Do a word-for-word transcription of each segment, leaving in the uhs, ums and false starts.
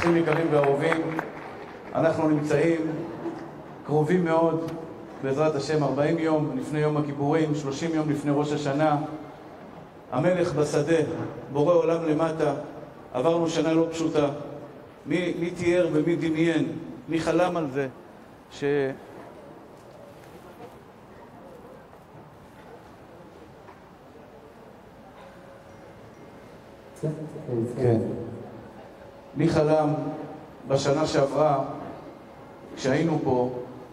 אחים יקרים ואהובים, אנחנו נמצאים קרובים מאוד, בעזרת השם, ארבעים יום לפני יום הכיפורים, שלושים יום לפני ראש השנה. המלך בשדה, בורא עולם למטה, עברנו שנה לא פשוטה. מי, מי תיאר ומי דמיין, מי חלם על זה, ש... כן. מי חלם בשנה שעברה, כשהיינו פה,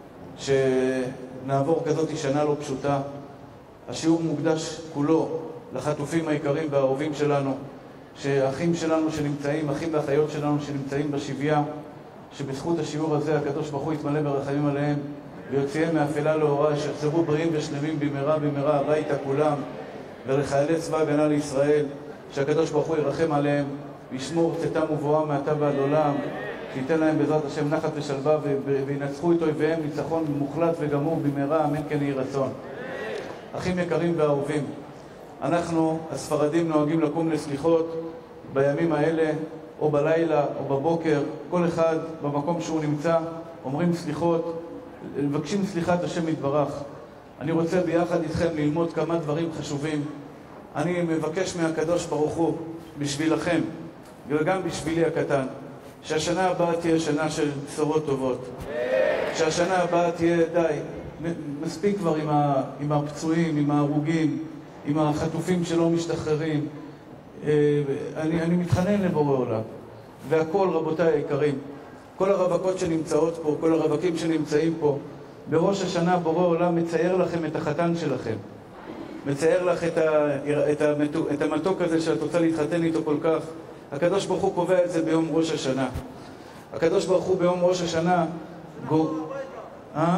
שנעבור כזאת שנה לא פשוטה. השיעור מוקדש כולו לחטופים היקרים והאהובים שלנו, שאחים שלנו שנמצאים, אחים ואחיות שלנו שנמצאים בשביה, שבזכות השיעור הזה הקדוש ברוך הוא יתמלא ברחמים עליהם ויוציאם מאפלה לאורה, שיחזרו בריאים ושלמים במהרה במהרה הביתה כולם, ולחיילי צבא הגנה לישראל, שהקדוש ברוך הוא ירחם עליהם וישמור צאתם ובואם מעתה ועד עולם, שייתן להם בעזרת השם נחת ושלווה וינצחו את אויביהם ניצחון מוחלט וגמור במהרה, אמן כן יהי רצון. אחים יקרים ואהובים, אנחנו הספרדים נוהגים לקום לסליחות בימים האלה, או בלילה או בבוקר, כל אחד במקום שהוא נמצא, אומרים סליחות, מבקשים סליחת השם יתברך. אני רוצה ביחד איתכם ללמוד כמה דברים חשובים. אני מבקש מהקדוש ברוך הוא בשבילכם וגם בשבילי הקטן, שהשנה הבאה תהיה שנה של בשורות טובות, שהשנה הבאה תהיה די מספיק כבר עם, ה, עם הפצועים, עם ההרוגים, עם החטופים שלא משתחררים. אני, אני מתחנן לבורא עולם, והכל רבותיי היקרים, כל הרווקות שנמצאות פה, כל הרווקים שנמצאים פה, בראש השנה בורא עולם מצייר לכם את החתן שלכם, מצייר לך את, ה, את, המתוק, את המתוק הזה שאת רוצה להתחתן איתו כל כך. הקדוש ברוך הוא קובע את זה ביום ראש השנה. הקדוש ברוך הוא ביום ראש השנה גו... אה?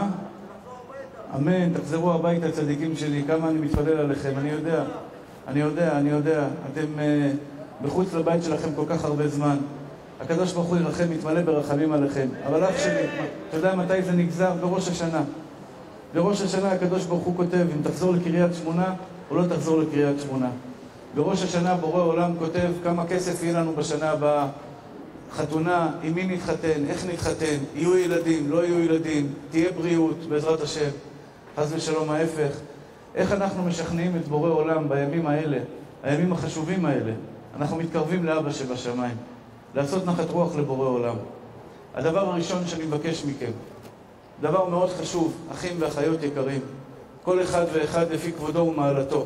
אמן, תחזרו הביתה צדיקים שלי, כמה אני מתפלל עליכם, אני יודע, אני יודע, אני יודע, אתם uh, בחוץ לבית שלכם כל כך הרבה זמן. הקדוש ברוך הוא ירחם, יתמלא ברחמים עליכם. אבל אף שלי, אתה יודע מתי זה נגזר? בראש השנה. בראש השנה הקדוש ברוך הוא כותב אם תחזור לקריית שמונה או לא תחזור לקריית שמונה. בראש השנה בורא עולם כותב כמה כסף יהיה לנו בשנה הבאה, חתונה, עם מי נתחתן, איך נתחתן, יהיו ילדים, לא יהיו ילדים, תהיה בריאות בעזרת השם, חס ושלום ההפך. איך אנחנו משכנעים את בורא עולם בימים האלה, הימים החשובים האלה? אנחנו מתקרבים לאבא שבשמיים, לעשות נחת רוח לבורא עולם. הדבר הראשון שאני מבקש מכם, דבר מאוד חשוב, אחים ואחיות יקרים, כל אחד ואחד לפי כבודו ומעלתו,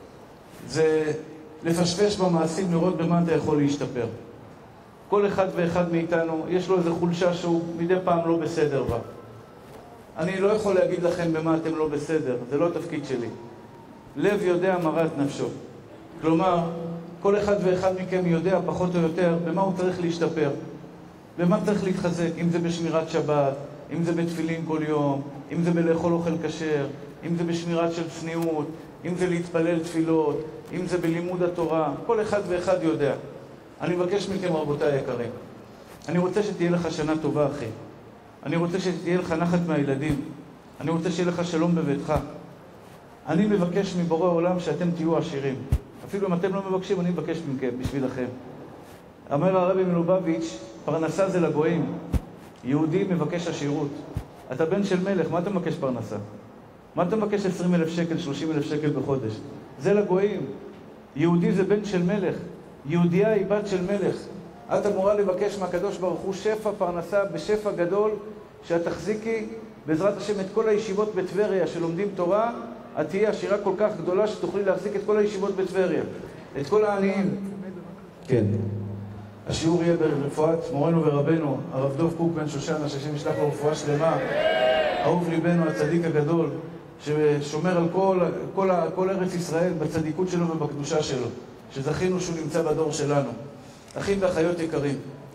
זה לפשפש במעשים, לראות במה אתה יכול להשתפר. כל אחד ואחד מאיתנו יש לו איזו חולשה שהוא מדי פעם לא בסדר בה. אני לא יכול להגיד לכם במה אתם לא בסדר, זה לא התפקיד שלי. לב יודע מראה את נפשו. כלומר, כל אחד ואחד מכם יודע פחות או יותר במה הוא צריך להשתפר, במה צריך להתחזק, אם זה בשמירת שבת, אם זה בתפילין כל יום, אם זה בלאכול אוכל כשר, אם זה בשמירת של צניעות, אם זה להתפלל תפילות, אם זה בלימוד התורה. כל אחד ואחד יודע. אני מבקש מכם רבותיי היקרים, אני רוצה שתהיה לך שנה טובה אחי, אני רוצה שתהיה לך נחת מהילדים, אני רוצה שיהיה לך שלום בביתך. אני מבקש מבורא עולם שאתם תהיו עשירים, אפילו אם אתם לא מבקשים אני מבקש מכם בשבילכם. אומר הרבי מלובביץ', פרנסה זה לגויים, יהודי מבקש עשירות. אתה בן של מלך, מה אתה מבקש פרנסה? מה אתה מבקש עשרים אלף שקל, שלושים אלף שקל בחודש? זה לגויים. יהודי זה בן של מלך, יהודייה היא בת של מלך. את אמורה לבקש מהקדוש ברוך הוא שפע פרנסה בשפע גדול, שאת תחזיקי בעזרת השם את כל הישיבות בטבריה שלומדים תורה, את תהיה עשירה כל כך גדולה שתוכלי להחזיק את כל הישיבות בטבריה, את כל העניים. כן. השיעור יהיה ברפואת מורנו ורבנו הרב דוב קוק בן שושן, השם ישלח לו רפואה שלמה, אהוב ליבנו הצדיק הגדול ששומר על כל, כל, כל ארץ ישראל בצדיקות שלו ובקדושה שלו, שזכינו שהוא נמצא בדור שלנו. אחים ואחיות יקרים,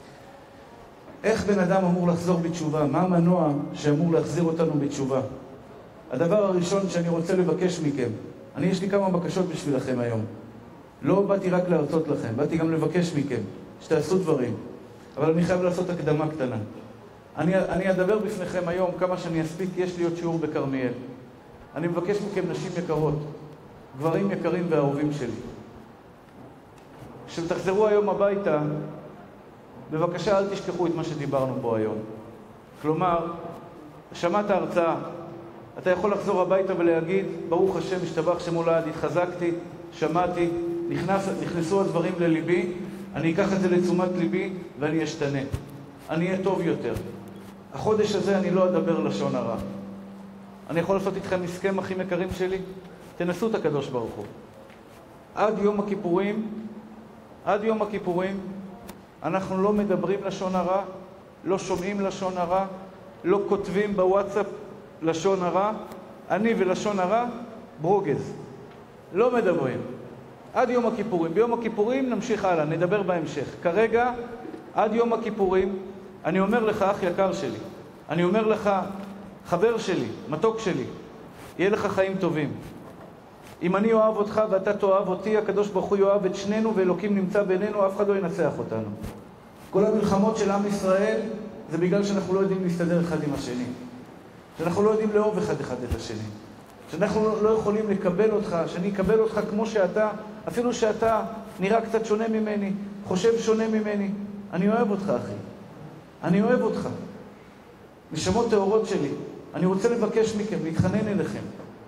איך בן אדם אמור לחזור בתשובה? מה המנוע שאמור להחזיר אותנו בתשובה? הדבר הראשון שאני רוצה לבקש מכם, אני יש לי כמה בקשות בשבילכם היום. לא באתי רק להרצות לכם, באתי גם לבקש מכם שתעשו דברים, אבל אני חייב לעשות הקדמה קטנה. אני, אני אדבר בפניכם היום כמה שאני אספיק, יש לי עוד שיעור בקרמיאל. אני מבקש מכם נשים יקרות, גברים יקרים ואהובים שלי, כשתחזרו היום הביתה, בבקשה אל תשכחו את מה שדיברנו פה היום. כלומר, שמעת הרצאה, אתה יכול לחזור הביתה ולהגיד, ברוך השם, השתבח שמו לעד, התחזקתי, שמעתי, נכנס, נכנסו הדברים לליבי, אני אקח את זה לתשומת ליבי ואני אשתנה. אני אהיה טוב יותר. החודש הזה אני לא אדבר לשון הרע. אני יכול לעשות איתכם הסכם, אחים יקרים שלי? תנסו את הקדוש ברוך הוא. עד יום הכיפורים, עד יום הכיפורים, אנחנו לא מדברים לשון הרע, לא שומעים לשון הרע, לא כותבים בוואטסאפ לשון הרע, אני ולשון הרע, ברוגז. לא מדברים. עד יום הכיפורים. ביום הכיפורים נמשיך הלאה, נדבר בהמשך. כרגע, עד יום הכיפורים, אני אומר לך, אח יקר שלי, אני אומר לך, חבר שלי, מתוק שלי, יהיה לך חיים טובים. אם אני אוהב אותך ואתה תאהב אותי, הקדוש ברוך הוא יאהב את שנינו ואלוקים נמצא בינינו, אף אחד לא ינצח אותנו. כל המלחמות של עם ישראל זה בגלל שאנחנו לא יודעים להסתדר אחד עם השני. שאנחנו לא יודעים לאהוב אחד אחד את השני. שאנחנו לא יכולים לקבל אותך, שאני אקבל אותך כמו שאתה, אפילו שאתה נראה קצת שונה ממני, חושב שונה ממני. אני אוהב אותך, אחי. אני אוהב אותך. נשמות טהורות שלי, אני רוצה לבקש מכם, להתחנן אליכם.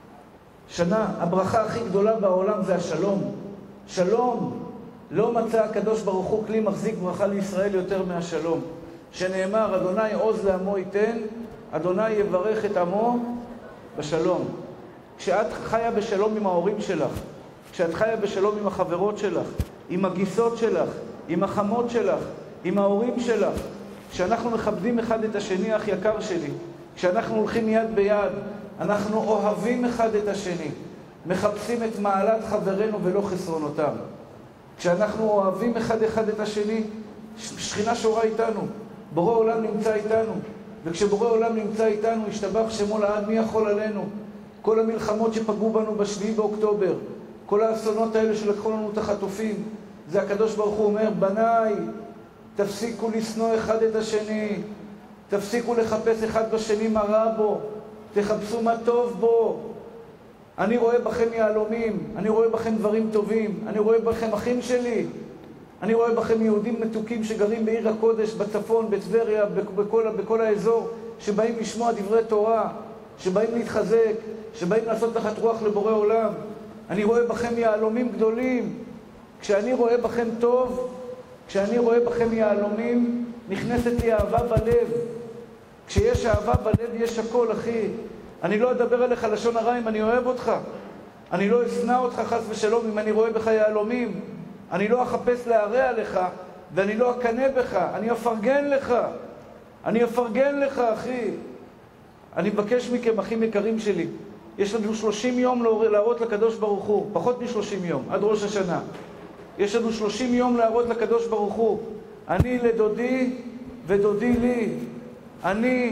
שנה, הברכה הכי גדולה בעולם זה השלום. שלום. לא מצא הקדוש ברוך הוא כלי מחזיק ברכה לישראל יותר מהשלום. שנאמר, אדוני עוז לעמו ייתן, אדוני יברך את עמו בשלום. כשאת חיה בשלום עם ההורים שלך, כשאת חיה בשלום עם החברות שלך, עם הגיסות שלך, עם החמות שלך, עם ההורים שלך, כשאנחנו מכבדים אחד את השני, אח יקר שלי, כשאנחנו הולכים יד ביד, אנחנו אוהבים אחד את השני, מחפשים את מעלת חברנו ולא חסרונותם. כשאנחנו אוהבים אחד אחד את השני, שכינה שורה איתנו, בורא עולם נמצא איתנו, וכשבורא עולם נמצא איתנו, השתבח שמו לעד, מי יכול עלינו? כל המלחמות שפגעו בנו בשביעי באוקטובר, כל האסונות האלה שלקחו לנו את החטופים, זה הקדוש ברוך הוא אומר, בניי, תפסיקו לשנוא אחד את השני, תפסיקו לחפש אחד בשני מה רע בו, תחפשו מה טוב בו. אני רואה בכם יהלומים, אני רואה בכם דברים טובים, אני רואה בכם אחים שלי, אני רואה בכם יהודים מתוקים שגרים בעיר הקודש, בצפון, בטבריה, בכל, בכל האזור, שבאים לשמוע דברי תורה, שבאים להתחזק, שבאים לעשות תחת רוח לבורא עולם. אני רואה בכם יהלומים גדולים. כשאני רואה בכם טוב, כשאני רואה בכם יהלומים, נכנסת לי אהבה בלב. כשיש אהבה בלב יש הכל, אחי. אני לא אדבר עליך לשון הרע אם אני אוהב אותך. אני לא אשנא אותך חס ושלום אם אני רואה בך יהלומים. אני לא אחפש להרע עליך, ואני לא אקנה בך. אני אפרגן לך. אני אפרגן לך, אחי. אני מבקש מכם, אחים יקרים שלי, יש לנו שלושים יום להראות לקדוש ברוך הוא, פחות מ-שלושים יום, עד ראש השנה. יש לנו שלושים יום להראות לקדוש ברוך הוא. אני לדודי ודודי לי. אני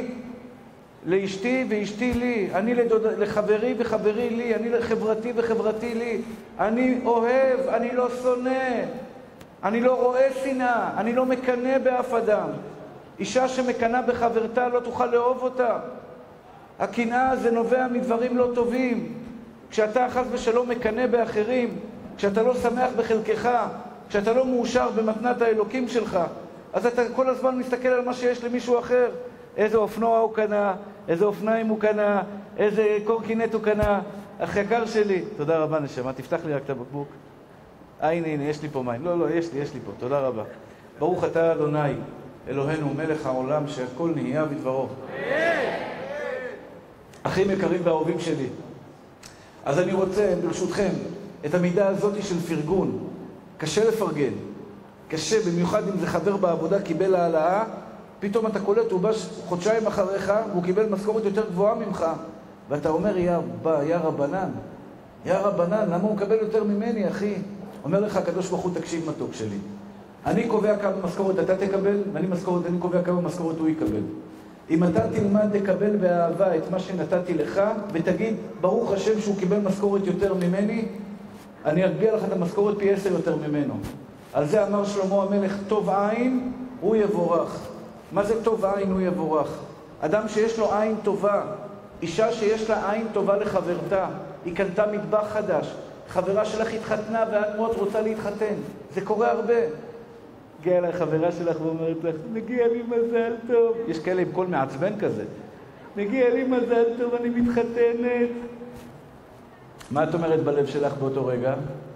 לאשתי ואשתי לי. אני לדוד... לחברי וחברי לי. אני לחברתי וחברתי לי. אני אוהב, אני לא שונא. אני לא רואה שנאה. אני לא מקנא באף אדם. אישה שמקנאה בחברתה לא תוכל לאהוב אותה. הקנאה זה נובע מדברים לא טובים. כשאתה חס ושלום מקנא באחרים, כשאתה לא שמח בחלקך, כשאתה לא מאושר במתנת האלוקים שלך, אז אתה כל הזמן מסתכל על מה שיש למישהו אחר. איזה אופנוע הוא קנה, איזה אופניים הוא קנה, איזה קורקינט הוא קנה. אח יקר שלי, תודה רבה נשמה, תפתח לי רק את הבקבוק. אה, הנה, הנה, יש לי פה מים. לא, לא, יש לי, יש לי פה, תודה רבה. ברוך אתה אדוני, אלוהינו מלך העולם, שהכל נהיה בדברו. אחים יקרים ואהובים שלי, אז אני רוצה, ברשותכם, את המידה הזאת של פרגון. קשה לפרגן. קשה, במיוחד אם זה חבר בעבודה, קיבל העלאה, פתאום אתה קולט, הוא בא חודשיים אחריך, והוא קיבל משכורת יותר גבוהה ממך, ואתה אומר, יא, בא, יא רבנן, יא רבנן, למה הוא מקבל יותר ממני, אחי? אומר לך, הקדוש ברוך הוא, תקשיב מתוק שלי. אני קובע כמה משכורת אתה תקבל, ואני משכורת, אני קובע כמה משכורת הוא יקבל. אם אתה תלמד לקבל באהבה את מה שנתתי לך, ותגיד, ברוך השם שהוא קיבל משכורת יותר ממני, אני אגביע לך את המשכורת פי עשר יותר ממנו. על זה אמר שלמה המלך, טוב עין, הוא יבורך. מה זה טוב עין, הוא יבורך? אדם שיש לו עין טובה, אישה שיש לה עין טובה לחברתה, היא קנתה מטבח חדש, חברה שלך התחתנה ואת מאוד רוצה להתחתן. זה קורה הרבה. הגיעה אליי חברה שלך ואומרת לך, מגיע לי מזל טוב. יש כאלה עם קול מעצבן כזה. מגיע לי מזל טוב, אני מתחתנת. מה את אומרת בלב שלך באותו רגע?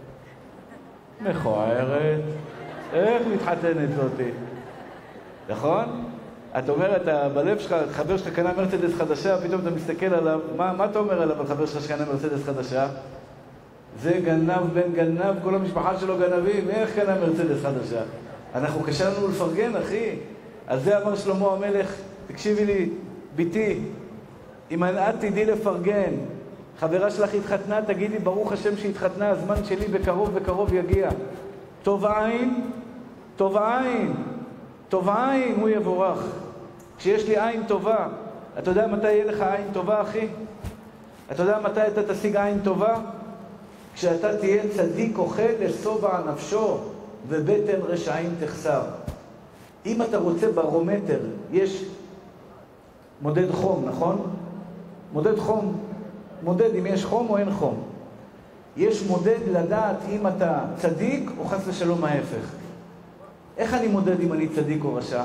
מכוערת. איך מתחתנת זאתי? נכון? את אומרת, בלב שלך, חבר שלך קנה מרצדס חדשה, פתאום אתה מסתכל עליו, מה, מה אתה אומר עליו על חבר שלך שקנה מרצדס חדשה? זה גנב בן גנב, כל המשפחה שלו גנבים, איך קנה מרצדס חדשה? אנחנו קשה לנו לפרגן, אחי. על זה אמר שלמה המלך, תקשיבי לי, ביתי, אם את תדעי לפרגן, חברה שלך התחתנה, תגידי ברוך השם שהתחתנה, הזמן שלי בקרוב בקרוב יגיע. טוב עין, טוב עין, טוב עין, הוא יבורך. כשיש לי עין טובה, אתה יודע מתי יהיה לך עין טובה, אחי? אתה יודע מתי אתה תשיג עין טובה? כשאתה תהיה צדיק אוכל לשובע נפשו ובטן רשעים תחסר. אם אתה רוצה ברומטר, יש מודד חום, נכון? מודד חום, מודד אם יש חום או אין חום. יש מודד לדעת אם אתה צדיק או חס ושלום ההפך. איך אני מודד אם אני צדיק או רשע?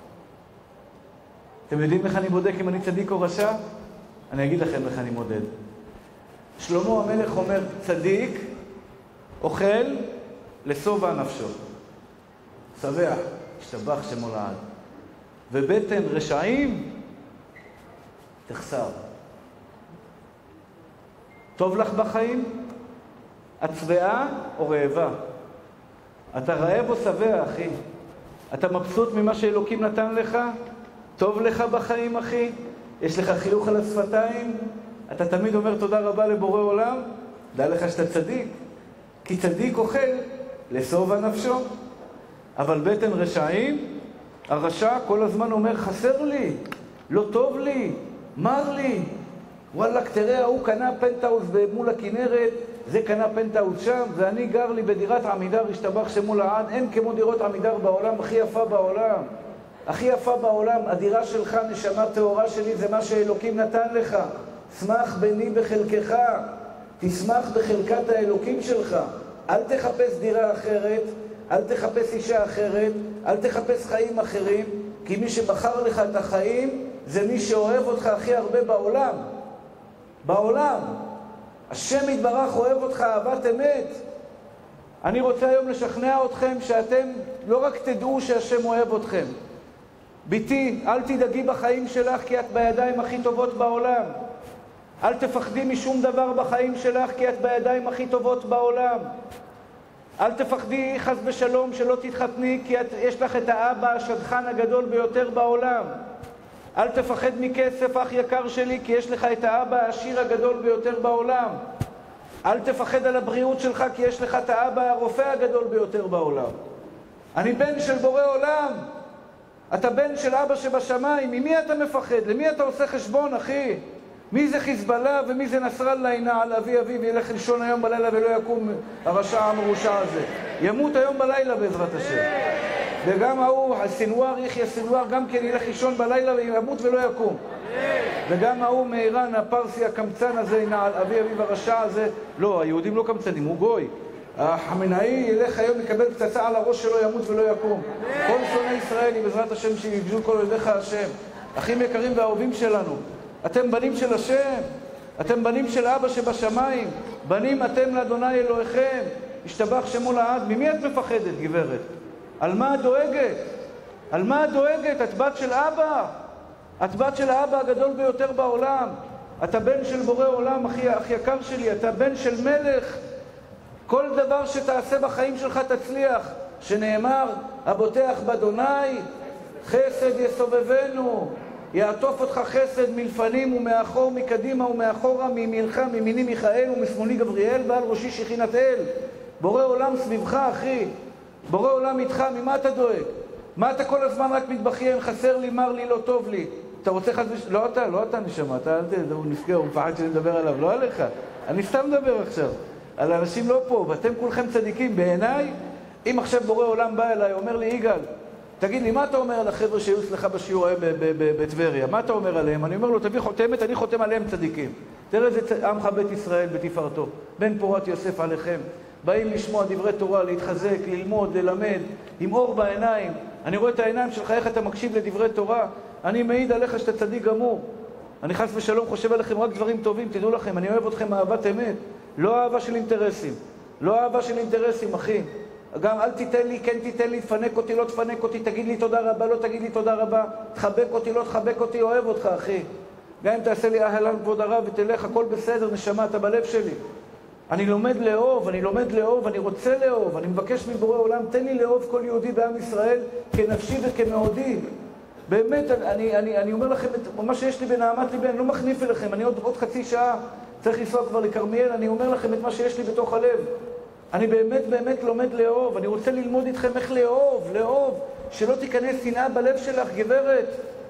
אתם יודעים איך אני בודק אם אני צדיק או רשע? אני אגיד לכם איך אני מודד. שלמה המלך אומר, צדיק אוכל לשובע נפשו. שבע, השתבח שמו לעד. ובטן רשעים תחסר. טוב לך בחיים? את שבעה או רעבה? אתה רעב או שבע, אחי? אתה מבסוט ממה שאלוקים נתן לך? טוב לך בחיים, אחי? יש לך חיוך על השפתיים? אתה תמיד אומר תודה רבה לבורא עולם? דע לך שאתה צדיק. כי צדיק אוכל לשובע נפשו. אבל בטן רשעים, הרשע כל הזמן אומר חסר לי, לא טוב לי, מר לי. וואלק, תראה, הוא קנה פנטאוס מול הכנרת, זה קנה פנטאוס שם, ואני גר לי בדירת עמידר, השתבח שמו לעד. אין כמו דירות עמידר בעולם, הכי יפה בעולם. הכי יפה בעולם, הדירה שלך, נשמה טהורה שלי, זה מה שאלוקים נתן לך. שמח בני בחלקך, תשמח בחלקת האלוקים שלך. אל תחפש דירה אחרת, אל תחפש אישה אחרת, אל תחפש חיים אחרים, כי מי שבחר לך את החיים, זה מי שאוהב אותך הכי הרבה בעולם. בעולם. השם יתברך אוהב אותך אהבת אמת. אני רוצה היום לשכנע אתכם שאתם לא רק תדעו שהשם אוהב אתכם. ביתי, אל תדאגי בחיים שלך כי את בידיים הכי טובות בעולם. אל תפחדי משום דבר בחיים שלך כי את בידיים הכי טובות בעולם. אל תפחדי חס ושלום שלא תתחתני כי את, יש לך את האבא השדכן הגדול ביותר בעולם. אל תפחד מכסף אח יקר שלי כי יש לך את האבא העשיר הגדול ביותר בעולם. אל תפחד על הבריאות שלך כי יש לך את האבא הרופא הגדול ביותר בעולם. אני בן של בורא עולם. אתה בן של אבא שבשמיים. ממי אתה מפחד? למי אתה עושה חשבון, אחי? מי זה חיזבאללה ומי זה נסראללה ינעל אבי אבי וילך לישון היום בלילה ולא יקום הרשע המרושע הזה. ימות היום בלילה בעזרת השם. וגם ההוא, הסנואר, יחיה סנואר, גם כן ילך לישון בלילה וימות ולא יקום. וגם ההוא מאיראן, הפרסי הקמצן הזה, ינעל אבי אבי והרשע הזה. לא, היהודים לא קמצנים, הוא גוי. החמינאי ילך היום יקבל פצצה על הראש שלו, ימות ולא יקום. כל שונאי ישראל, בעזרת השם, שיגזו כל ידיך השם. אחים יקרים ואהובים שלנו, אתם בנים של השם, אתם בנים של אבא שבשמיים, בנים אתם לאדוני אלוהיכם, השתבח שמו לעד. ממי את מפחדת, גברת? על מה את דואגת? על מה את דואגת? את בת של אבא, את בת של האבא הגדול ביותר בעולם, אתה בן של בורא עולם, אחי, אחי יקר שלי, אתה בן של מלך. כל דבר שתעשה בחיים שלך תצליח, שנאמר, הבוטח באדוני חסד יסובבנו, יעטוף אותך חסד מלפנים ומאחור, מקדימה ומאחורה, מימינך, מימיני מיכאל ומשמאלי גבריאל, ועל ראשי שכינת אל. בורא עולם סביבך, אחי, בורא עולם איתך. ממה אתה דואג? מה אתה כל הזמן רק מתבכיין, חסר לי, מר לי, לא טוב לי? אתה רוצה חד וש... לא אתה, לא אתה נשמה, אתה אל תדע, הוא נפגע, הוא מפחד שאני מדבר עליו, לא עליך. אני סתם מדבר עכשיו על אנשים לא פה, ואתם כולכם צדיקים. בעיניי, אם עכשיו בורא עולם בא אליי, אומר לי, יגאל, תגיד לי, מה אתה אומר על החבר'ה שהיו אצלך בשיעור היום בטבריה? מה אתה אומר עליהם? אני אומר לו, תביא חותמת, אני חותם עליהם צדיקים. תראה איזה עמך בית ישראל בתפארתו, בן פורת יוסף עליכם. באים לשמוע דברי תורה, להתחזק, ללמוד, ללמד, עם אור בעיניים. אני רואה את העיניים שלך, איך אתה מקשיב לדברי תורה. אני מעיד עליך שאתה צדיק גמור. אני חס ושלום חושב עליכם רק דברים טובים, תדעו לכם, אני אוהב אתכם אהבת אמת, לא אהבה של אינטרסים. לא אהבה של אינטרסים, אחי. גם אל תיתן לי, כן תיתן לי, תפנק אותי, לא תפנק אותי, תגיד לי תודה רבה, לא תגיד לי תודה רבה, תחבק אותי, לא תחבק אותי, אוהב אותך, אחי. גם אם תעשה לי אהלן כבוד הרב ותלך, הכל בסדר, נשמה, אתה בלב שלי. אני לומד לאהוב, אני לומד לאהוב, אני רוצה לאהוב, אני מבקש מבורא עולם, תן לי לאהוב כל יהודי בעם ישראל כנפשי וכמאודי. באמת, אני, אני, אני אומר לכם את מה שיש לי בנעמת ליבי, אני לא מחניף אליכם, אני עוד, עוד חצי שעה צריך לנסוע כבר לכרמיאל, אני אומר לכם את מה שיש לי בתוך הלב. אני באמת באמת לומד לאהוב, אני רוצה ללמוד איתכם איך לאהוב, לאהוב, שלא תיכנס שנאה בלב שלך, גברת.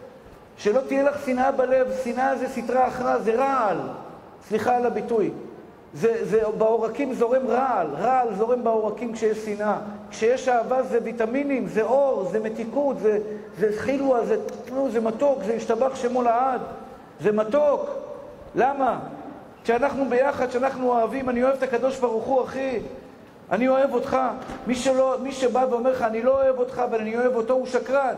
שלא תהיה לך שנאה בלב, שנאה זה סתרה אחרא, זה רעל. סליחה על הביטוי. זה, זה, בעורקים זורם רעל, רעל זורם בעורקים כשיש שנאה. כשיש אהבה זה ויטמינים, זה אור, זה מתיקות, זה, זה חילווה, זה, זה מתוק, זה השתבח שמו לעד. זה מתוק. למה? כשאנחנו ביחד, כשאנחנו אוהבים, אני אוהב את הקדוש ברוך הוא, אחי. אני אוהב אותך. מי, שלא, מי שבא ואומר לך, אני לא אוהב אותך, אבל אני אוהב אותו, הוא שקרן.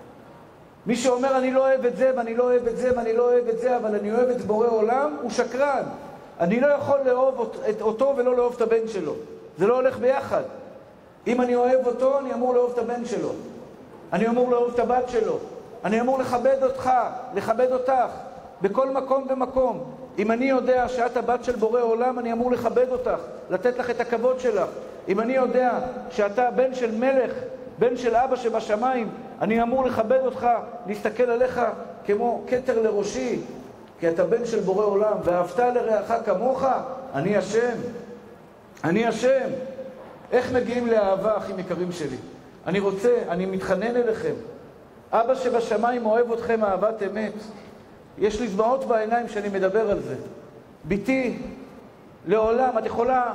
מי שאומר, אני לא אוהב את זה, ואני לא אוהב את זה, ואני לא אוהב את זה, אבל אני אוהב את בורא עולם, הוא שקרן. אני לא יכול לאהוב את אותו ולא לאהוב את הבן שלו. זה לא הולך ביחד. אם אני אוהב אותו, אני אמור לאהוב את הבן שלו. אני אמור לאהוב את הבת שלו. אני אמור לכבד אותך, לכבד אותך, בכל מקום ומקום. אם אני יודע שאת הבת של בורא עולם, אני אמור לכבד אותך, לתת לך את הכבוד שלך. אם אני יודע שאתה בן של מלך, בן של אבא שבשמיים, אני אמור לכבד אותך, להסתכל עליך כמו כתר לראשי, כי אתה בן של בורא עולם, ואהבת לרעך כמוך, אני השם. אני השם. איך מגיעים לאהבה, אחים יקרים שלי? אני רוצה, אני מתחנן אליכם. אבא שבשמיים אוהב אתכם אהבת אמת. יש לי דמעות בעיניים שאני מדבר על זה. ביתי, לעולם, את יכולה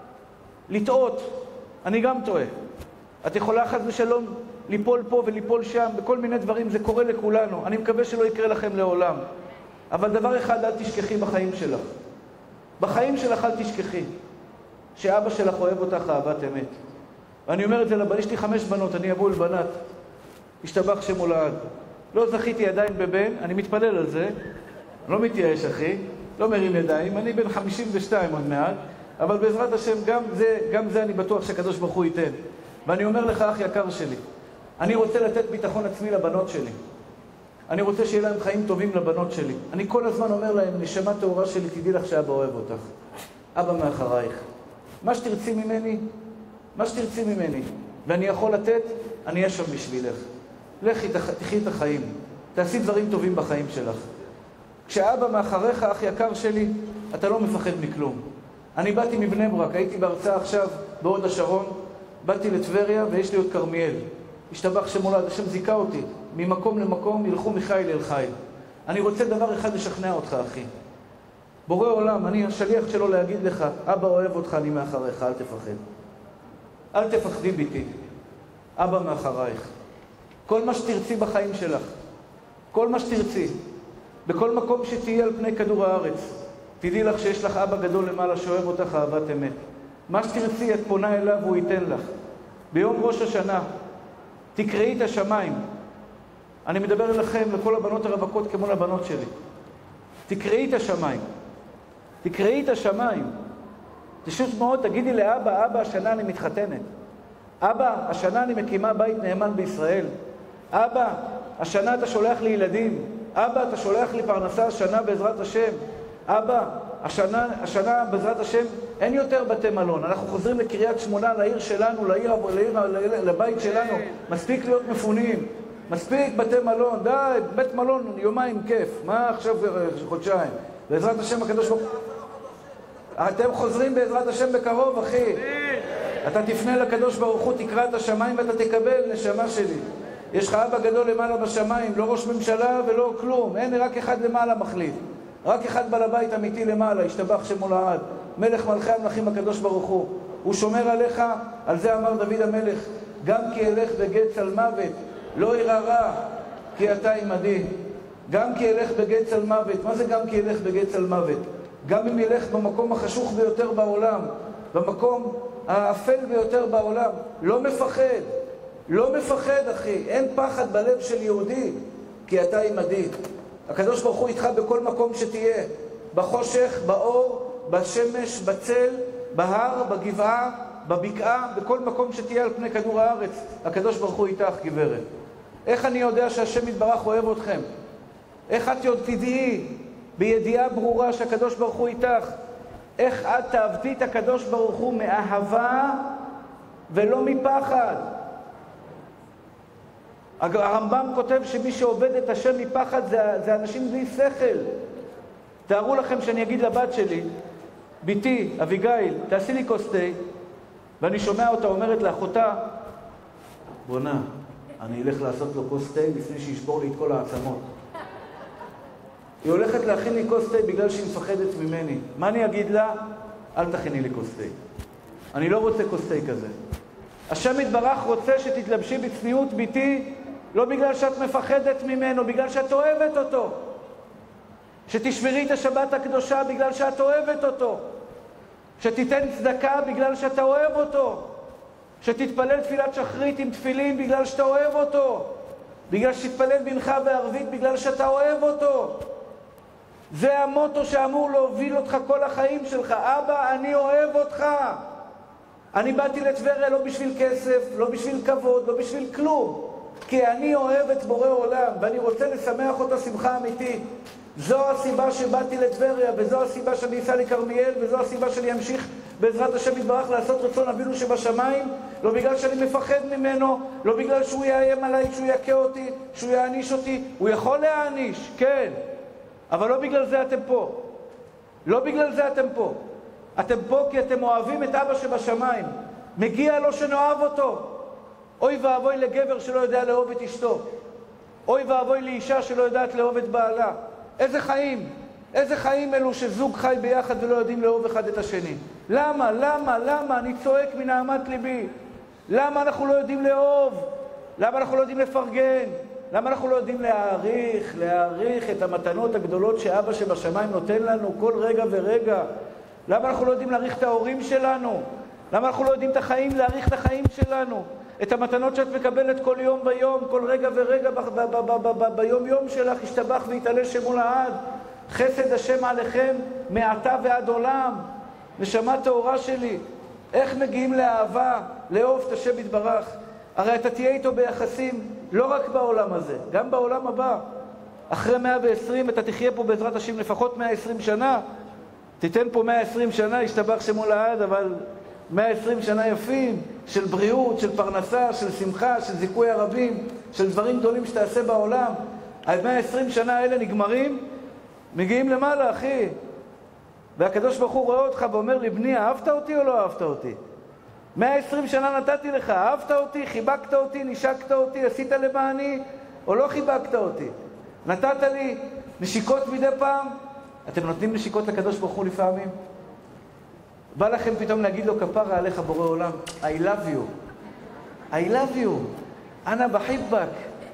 לטעות, אני גם טועה. את יכולה חס ושלום ליפול פה וליפול שם, בכל מיני דברים, זה קורה לכולנו. אני מקווה שלא יקרה לכם לעולם. אבל דבר אחד אל תשכחי בחיים שלך. בחיים שלך אל תשכחי. שאבא שלך אוהב אותך אהבת אמת. ואני אומר את זה לבן, יש לי חמש בנות, אני אבוא לבנת. השתבח שמו לעד. לא זכיתי עדיין בבן, אני מתפלל על זה. לא מתייאש, אחי. לא מרים ידיים. אני בן חמישים ושתיים עוד מעט. אבל בעזרת השם, גם זה, גם זה אני בטוח שהקדוש ברוך הוא ייתן. ואני אומר לך, אח יקר שלי, אני רוצה לתת ביטחון עצמי לבנות שלי. אני רוצה שיהיה להם חיים טובים לבנות שלי. אני כל הזמן אומר להם, נשמה טהורה שלי, תדעי לך שאבא אוהב אותך. אבא מאחרייך. מה שתרצי ממני, מה שתרצי ממני, ואני יכול לתת, אני אהיה שם בשבילך. לכי, תחי את החיים. תעשי דברים טובים בחיים שלך. כשאבא מאחריך, אח יקר שלי, אתה לא מפחד מכלום. אני באתי מבני ברק, הייתי בהרצאה עכשיו בהוד השרון, באתי לטבריה ויש לי עוד כרמיאל. השתבח שמולד, השם זיקה אותי. ממקום למקום ילכו מחיל אל חיל. אני רוצה דבר אחד לשכנע אותך, אחי. בורא עולם, אני השליח שלו להגיד לך, אבא אוהב אותך, אני מאחריך, אל תפחד. אל תפחדי ביתי. אבא מאחרייך. כל מה שתרצי בחיים שלך, כל מה שתרצי, בכל מקום שתהיה על פני כדור הארץ, תדעי לך שיש לך אבא גדול למעלה שאוהב אותך אהבת אמת. מה שתרצי, את פונה אליו והוא ייתן לך. ביום ראש השנה, תקראי את השמיים. אני מדבר אליכם, לכל הבנות הרווקות כמו לבנות שלי. תקראי את השמיים. תקראי את השמיים. פשוט מאוד, תגידי לאבא, אבא, השנה אני מתחתנת. אבא, השנה אני מקימה בית נאמן בישראל. אבא, השנה אתה שולח לי ילדים. אבא, אתה שולח לי פרנסה השנה בעזרת השם. אבא, השנה, השנה בעזרת השם אין יותר בתי מלון. אנחנו חוזרים לקריית שמונה, לעיר שלנו, לעיר, לעיר, לעיר, לבית שלנו. מספיק להיות מפונים. מספיק בתי מלון. די, בית מלון יומיים כיף. מה עכשיו חודשיים? בעזרת השם הקדוש ברוך הוא. אתם חוזרים בעזרת השם בקרוב, אחי. אתה תפנה לקדוש ברוך הוא, תקרא את השמיים ואתה תקבל, נשמה שלי. יש לך אבא גדול למעלה בשמיים, לא ראש ממשלה ולא כלום. אין, רק אחד למעלה מחליט. רק אחד בעל הבית אמיתי למעלה, השתבח שמו לעד. מלך מלכי המלכים הקדוש ברוך הוא. הוא שומר עליך, על זה אמר דוד המלך, גם כי אלך בגץ על מוות, לא ירא רע, כי אתה עמדי. גם כי אלך בגץ על מוות. מה זה גם כי אלך בגץ על מוות? גם אם ילך במקום החשוך ביותר בעולם, במקום האפל ביותר בעולם. לא מפחד, לא מפחד אחי, אין פחד בלב של יהודי, כי אתה עמדי. הקדוש ברוך הוא איתך בכל מקום שתהיה, בחושך, באור, בשמש, בצל, בהר, בגבעה, בבקעה, בכל מקום שתהיה על פני כדור הארץ. הקדוש ברוך הוא איתך, גברת. איך אני יודע שהשם יתברך אוהב אתכם? איך את תדעי בידיעה ברורה שהקדוש ברוך הוא איתך? איך את תאהבתי את הקדוש ברוך הוא מאהבה ולא מפחד? הרמב"ם כותב שמי שעובד את השם מפחד זה, זה אנשים בלי שכל. תארו לכם שאני אגיד לבת שלי, ביתי, אביגיל, תעשי לי כוס תה, ואני שומע אותה אומרת לאחותה, בונה, אני אלך לעשות לו כוס תה לפני שישבור לי את כל העצמות. היא הולכת להכין לי כוס תה בגלל שהיא מפחדת ממני. מה אני אגיד לה? אל תכיני לי כוס תה. אני לא רוצה כוס תה כזה. השם יתברך רוצה שתתלבשי בצניעות ביתי, לא בגלל שאת מפחדת ממנו, בגלל שאת אוהבת אותו. שתשמרי את השבת הקדושה בגלל שאת אוהבת אותו. שתיתן צדקה בגלל שאתה אוהב אותו. שתתפלל תפילת שחרית עם תפילין בגלל שאתה אוהב אותו. בגלל שתתפלל מנחה וערבית בגלל שאתה אוהב אותו. זה המוטו שאמור להוביל אותך כל החיים שלך. אבא, אני אוהב אותך. אני באתי לטבריה לא בשביל כסף, לא בשביל כבוד, לא בשביל כלום. כי אני אוהב את בורא עולם, ואני רוצה לשמח אותו שמחה אמיתית. זו הסיבה שבאתי לטבריה, וזו הסיבה שאני אסע לכרמיאל, וזו הסיבה שאני אמשיך בעזרת השם יתברך לעשות רצון אבינו שבשמיים, לא בגלל שאני מפחד ממנו, לא בגלל שהוא יאיים עליי, שהוא יקה אותי, שהוא יעניש אותי. הוא יכול להעניש, כן, אבל לא בגלל זה אתם פה. לא בגלל זה אתם פה. אתם פה כי אתם אוהבים את אבא שבשמיים. מגיע לו שנאהב אותו. אוי ואבוי לגבר שלא יודע לאהוב את אשתו. אוי ואבוי לאישה שלא יודעת לאהוב את בעלה. איזה חיים, איזה חיים אלו שזוג חי ביחד ולא יודעים לאהוב אחד את השני. למה, למה, למה? אני צועק מנהמת ליבי. למה אנחנו לא יודעים לאהוב? למה אנחנו לא יודעים לפרגן? למה אנחנו לא יודעים להעריך, להעריך את המתנות הגדולות שאבא שבשמיים נותן לנו כל רגע ורגע? למה אנחנו לא יודעים להעריך את ההורים שלנו? למה אנחנו לא יודעים את החיים, להעריך את החיים שלנו? את המתנות שאת מקבלת כל יום ביום, כל רגע ורגע ביום יום שלך, ישתבח ויתעלה שמו לעד. חסד השם עליכם מעתה ועד עולם. נשמה טהורה שלי, איך מגיעים לאהבה, לאהוב את השם יתברך? הרי אתה תהיה איתו ביחסים לא רק בעולם הזה, גם בעולם הבא. אחרי מאה ועשרים אתה תחיה פה בעזרת השם לפחות מאה ועשרים שנה. תיתן פה מאה ועשרים שנה, ישתבח שמו לעד, אבל מאה ועשרים שנה יפים, של בריאות, של פרנסה, של שמחה, של זיכוי הרבים, של דברים גדולים שתעשה בעולם. ה-מאה ועשרים שנה האלה נגמרים, מגיעים למעלה, אחי. והקדוש ברוך הוא רואה אותך ואומר לי, בני, אהבת אותי או לא אהבת אותי? מאה ועשרים שנה נתתי לך, אהבת אותי, חיבקת אותי, נשקת אותי, עשית למעני, או לא חיבקת אותי? נתת לי נשיקות מדי פעם? אתם נותנים נשיקות לקדוש ברוך הוא לפעמים? בא לכם פתאום להגיד לו, כפרה עליך בורא עולם, I love you. I love you. אנא בחיבק.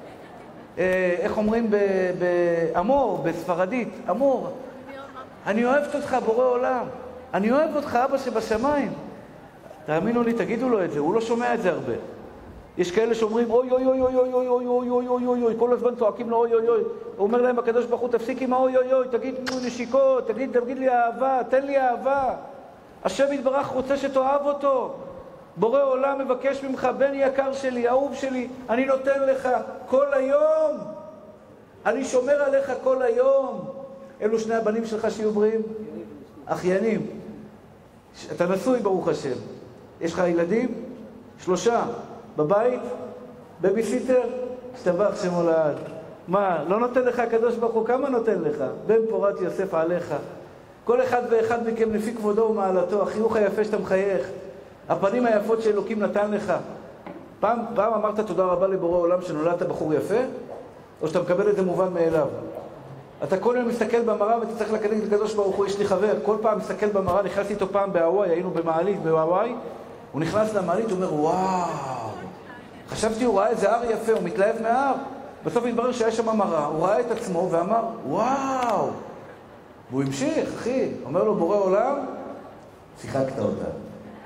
אה, איך אומרים באמור, בספרדית? אמור. אני אוהבת אותך בורא עולם. אני אוהב אותך אבא שבשמיים. תאמינו לי, תגידו לו את זה, הוא לא שומע את זה הרבה. יש כאלה שאומרים, אוי אוי אוי אוי אוי אוי אוי אוי אוי אוי אוי אוי, כל הזמן צועקים לו אוי אוי אוי. הוא אומר להם, הקדוש ברוך הוא, תפסיק עם האוי אוי אוי, תגיד נשיקות, תגיד, תגיד לי אהבה, תן לי אהבה. השם יתברך רוצה שתאהב אותו. בורא עולם מבקש ממך, בן יקר שלי, אהוב שלי, אני נותן לך כל היום. אני שומר עליך כל היום. אלו שני הבנים שלך שיהיו בריאים? אחיינים. אתה נשוי ברוך השם. יש לך ילדים? שלושה. בבית? בביסיטר? השתבח שמו לעד. מה, לא נותן לך הקדוש ברוך הוא? כמה נותן לך? בן פורת יוסף עליך. כל אחד ואחד מכם לפי כבודו ומעלתו, החיוך היפה שאתה מחייך, הפנים היפות שאלוקים נתן לך. פעם, פעם אמרת תודה רבה לבורא עולם שנולדת בחור יפה, או שאתה מקבל את זה מובן מאליו? אתה כל יום מסתכל במראה ואתה צריך לקדם את הקדוש ברוך הוא. יש לי חבר, כל פעם מסתכל במראה, נכנסתי איתו פעם בהוואי, היינו במעלית בהוואי, הוא נכנס למעלית, הוא אומר, וואו, חשבתי הוא ראה איזה הר יפה, הוא מתלהב מההר. בסוף התברר שהיה שם מראה, הוא ראה את עצמו ואמר, וואו. והוא המשיך, אחי, אומר לו בורא עולם, שיחקת אותה.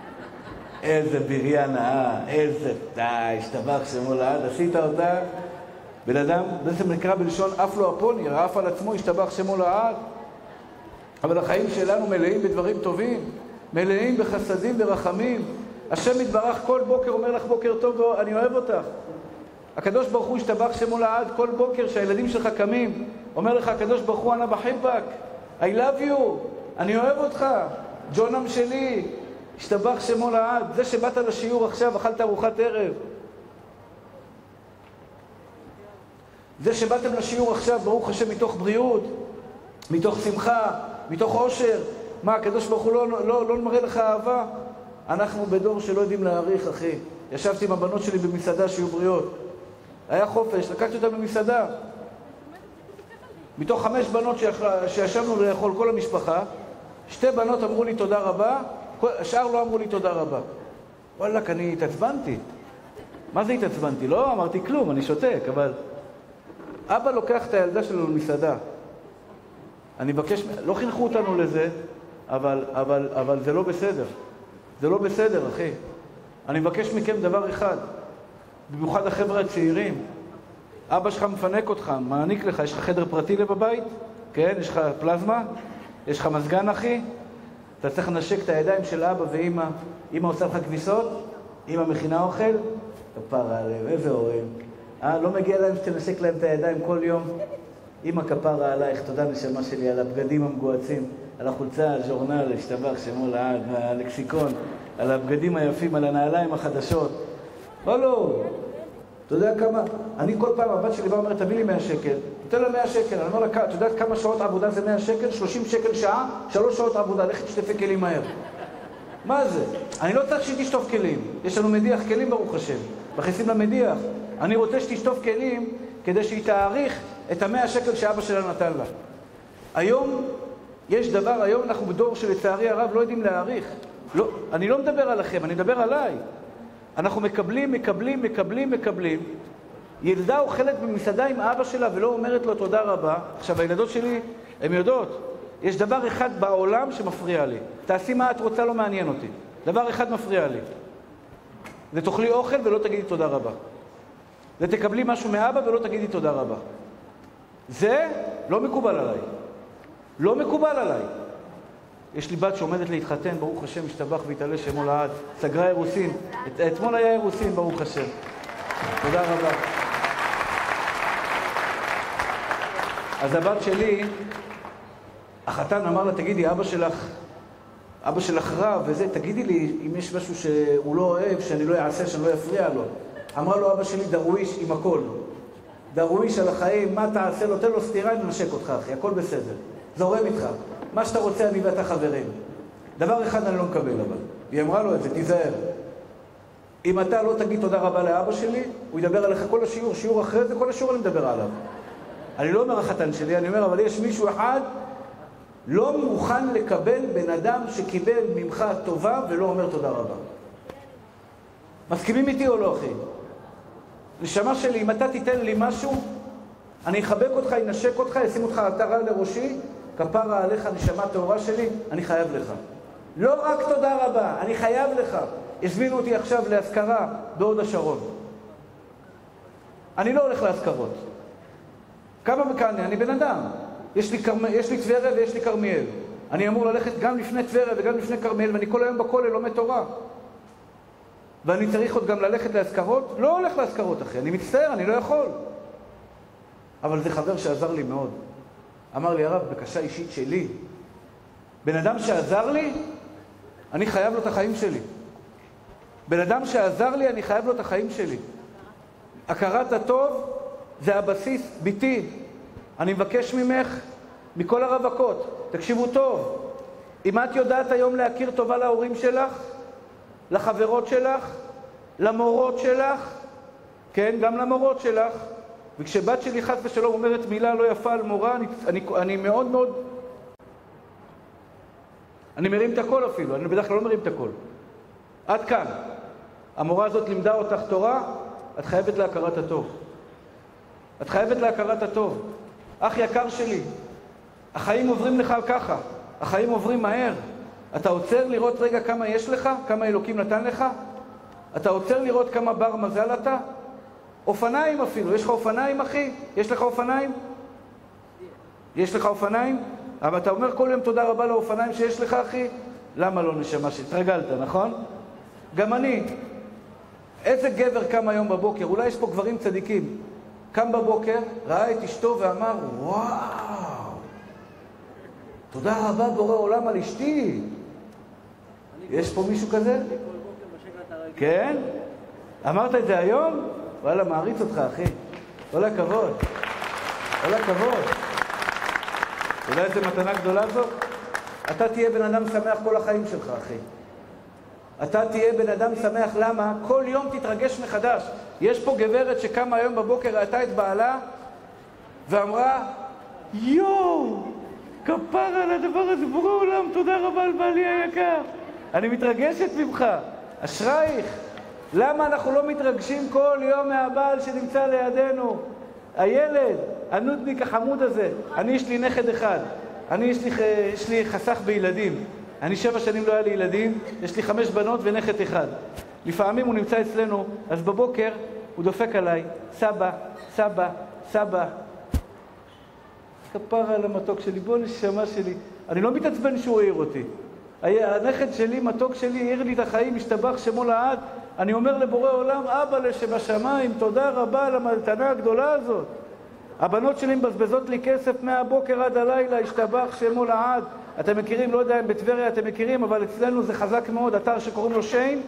איזה בריאה נאה, איזה די, השתבח שמו לעד, עשית אותה? בן אדם, זה נקרא בלשון אף לא אפוני, רעף על עצמו, השתבח שמו לעד. אבל החיים שלנו מלאים בדברים טובים, מלאים בחסדים ורחמים. השם יתברך כל בוקר אומר לך בוקר טוב, אני אוהב אותך. הקדוש ברוך הוא השתבח שמו לעד כל בוקר שהילדים שלך קמים, אומר לך הקדוש ברוך הוא אנא בחיבק, I love you, אני אוהב אותך, ג'ונם שלי, השתבח שמו לעד. זה שבאת לשיעור עכשיו, אכלת ארוחת ערב. זה שבאתם לשיעור עכשיו, ברוך השם, מתוך בריאות, מתוך שמחה, מתוך עושר. מה, הקדוש ברוך הוא לא, לא, לא מראה לך אהבה? אנחנו בדור שלא יודעים להעריך, אחי. ישבתי עם הבנות שלי במסעדה שיהיו בריאות. היה חופש, לקחתי אותם במסעדה. מתוך חמש בנות שישבנו לאכול כל המשפחה, שתי בנות אמרו לי תודה רבה, השאר לא אמרו לי תודה רבה. וואלק, אני התעצבנתי. מה זה התעצבנתי? לא אמרתי כלום, אני שותק, אבל... אבא לוקח את הילדה שלו למסעדה. אני מבקש, לא חינכו אותנו לזה, אבל, אבל, אבל זה לא בסדר. זה לא בסדר, אחי. אני מבקש מכם דבר אחד, במיוחד החבר'ה הצעירים. אבא שלך מפנק אותך, מעניק לך, יש לך חדר פרטי בבית? כן, יש לך פלזמה? יש לך מזגן, אחי? אתה צריך לנשק את הידיים של אבא ואמא. אמא עושה לך כביסות? אמא מכינה אוכל? כפרה עליהם, איזה אוהב. אה, לא מגיע להם שתנשק להם את הידיים כל יום? אמא כפרה עלייך, תודה נשמה שלי, על הבגדים המגועצים, על החולצה, הז'ורנל, השתבח שמו לעד, הלקסיקון, על הבגדים היפים, על הנעליים החדשות. לא, לא. אתה יודע כמה? אני כל פעם, הבת שלי בא ואומרת, תביא לי מאה שקל. נותן לה מאה שקל. אני אומר לה, אתה יודעת כמה שעות עבודה זה מאה שקל? שלושים שקל שעה, שלוש שעות עבודה, לך תשטפי כלים מהר. מה זה? אני לא צריך שתשטוף כלים. יש לנו מדיח כלים ברוך השם. מכניסים למדיח. אני רוצה שתשטוף כלים כדי שהיא תאריך את המאה שקל שאבא שלה נתן לה. היום יש דבר, היום אנחנו בדור שלצערי הרב לא יודעים להאריך. לא, אני לא מדבר עליכם, אני מדבר עליי. אנחנו מקבלים, מקבלים, מקבלים, מקבלים. ילדה אוכלת במסעדה עם אבא שלה ולא אומרת לו תודה רבה. עכשיו, הילדות שלי, הן יודעות. יש דבר אחד בעולם שמפריע לי. תעשי מה את רוצה, לא מעניין אותי. דבר אחד מפריע לי. זה תאכלי אוכל ולא תגידי תודה רבה. זה תקבלי משהו מאבא ולא תגידי תודה רבה. זה לא מקובל עליי. לא מקובל עליי. יש לי בת שעומדת להתחתן, ברוך השם, משתבח והתעלה שמו לעד. סגרה אירוסין. את, אתמול היה אירוסין, ברוך השם. תודה רבה. אז הבת שלי, החתן אמר לה, תגידי, אבא שלך, אבא שלך רב וזה, תגידי לי אם יש משהו שהוא לא אוהב, שאני לא אעשה, שאני לא אפריע לו. אמרה לו, אבא שלי דרוויש עם הכל. דרוויש על החיים, מה תעשה לו? תן לו סתירה, אני נשק אותך, אחי, הכל בסדר. זורם איתך. מה שאתה רוצה, אני ואתה חברים. דבר אחד אני לא מקבל, אבל. היא אמרה לו את זה, תיזהר. אם אתה לא תגיד תודה רבה לאבא שלי, הוא ידבר עליך כל השיעור, שיעור אחרי זה, כל השיעור אני מדבר עליו. אני לא אומר החתן שלי, אני אומר, אבל יש מישהו אחד לא מוכן לקבל בן אדם שקיבל ממך טובה ולא אומר תודה רבה. מסכימים איתי או לא, אחי? נשמה שלי, אם אתה תיתן לי משהו, אני אחבק אותך, אנשק אותך, אשים אותך עטרה לראשי, כפרה עליך, נשמה טהורה שלי, אני חייב לך. לא רק תודה רבה, אני חייב לך. הזמינו אותי עכשיו להזכרה בהוד השרון. אני לא הולך להזכרות. כמה מכאן? אני בן אדם. יש לי, קרמ... יש לי טבריה ויש לי כרמיאל. אני אמור ללכת גם לפני טבריה וגם לפני כרמיאל, ואני כל היום בכולל לומד תורה. ואני צריך עוד גם ללכת להזכרות? לא הולך להזכרות, אחי. אני מצטער, אני לא יכול. אבל זה חבר שעזר לי מאוד. אמר לי, הרב, בקשה אישית שלי. בן אדם שעזר לי, אני חייב לו את החיים שלי. בן אדם שעזר לי, אני חייב לו את החיים שלי. הכרת הטוב זה הבסיס ביתי. אני מבקש ממך, מכל הרווקות, תקשיבו טוב. אם את יודעת היום להכיר טובה להורים שלך, לחברות שלך, למורות שלך, כן, גם למורות שלך, וכשבת שלי חס ושלום אומרת מילה לא יפה על מורה, אני, אני, אני מאוד מאוד, אני מרים את הכל אפילו, אני בדרך כלל לא מרים את הכל. עד כאן. המורה הזאת לימדה אותך תורה, את חייבת להכרת הטוב. את חייבת להכרת הטוב. אח יקר שלי, החיים עוברים לך ככה, החיים עוברים מהר. אתה עוצר לראות רגע כמה יש לך, כמה אלוקים נתן לך? אתה עוצר לראות כמה בר מזל אתה? אופניים אפילו, יש לך אופניים אחי? יש לך אופניים? יש לך אופניים? אבל אתה אומר כל יום תודה רבה לאופניים שיש לך אחי? למה לא נשמה שהתרגלת, נכון? גם אני. איזה גבר קם היום בבוקר, אולי יש פה גברים צדיקים, קם בבוקר, ראה את אשתו ואמר, וואו, תודה רבה בורא עולם על אשתי. יש פה מישהו כזה? כן? אמרת את זה היום? וואלה, מעריץ אותך אחי. כל הכבוד. כל הכבוד. אתה יודע איזה מתנה גדולה זאת? אתה תהיה בן אדם שמח כל החיים שלך אחי. אתה תהיה בן אדם שמח, למה? כל יום תתרגש מחדש. יש פה גברת שקמה היום בבוקר, ראתה את בעלה, ואמרה, יואו, כפר על הדבר הזה, בורא עולם, תודה רבה על בעלי היקר. אני מתרגשת ממך, אשרייך. למה אנחנו לא מתרגשים כל יום מהבעל שנמצא לידינו? הילד, הנודניק החמוד הזה. אני, יש לי נכד אחד. אני, יש לי, יש לי חסך בילדים. אני שבע שנים לא היה לי ילדים, יש לי חמש בנות ונכד אחד. לפעמים הוא נמצא אצלנו, אז בבוקר הוא דופק עליי, סבא, סבא, סבא. כפר על המתוק שלי, בוא נשמה שלי. אני לא מתעצבן שהוא העיר אותי. הנכד שלי, מתוק שלי, העיר לי את החיים, השתבח שמו לעד. אני אומר לבורא עולם, אבא שבשמיים, תודה רבה על המתנה הגדולה הזאת. הבנות שלי מבזבזות לי כסף מהבוקר עד הלילה, השתבח שמו לעד. אתם מכירים, לא יודע אם בטבריה אתם מכירים, אבל אצלנו זה חזק מאוד, אתר שקוראים לו שיין.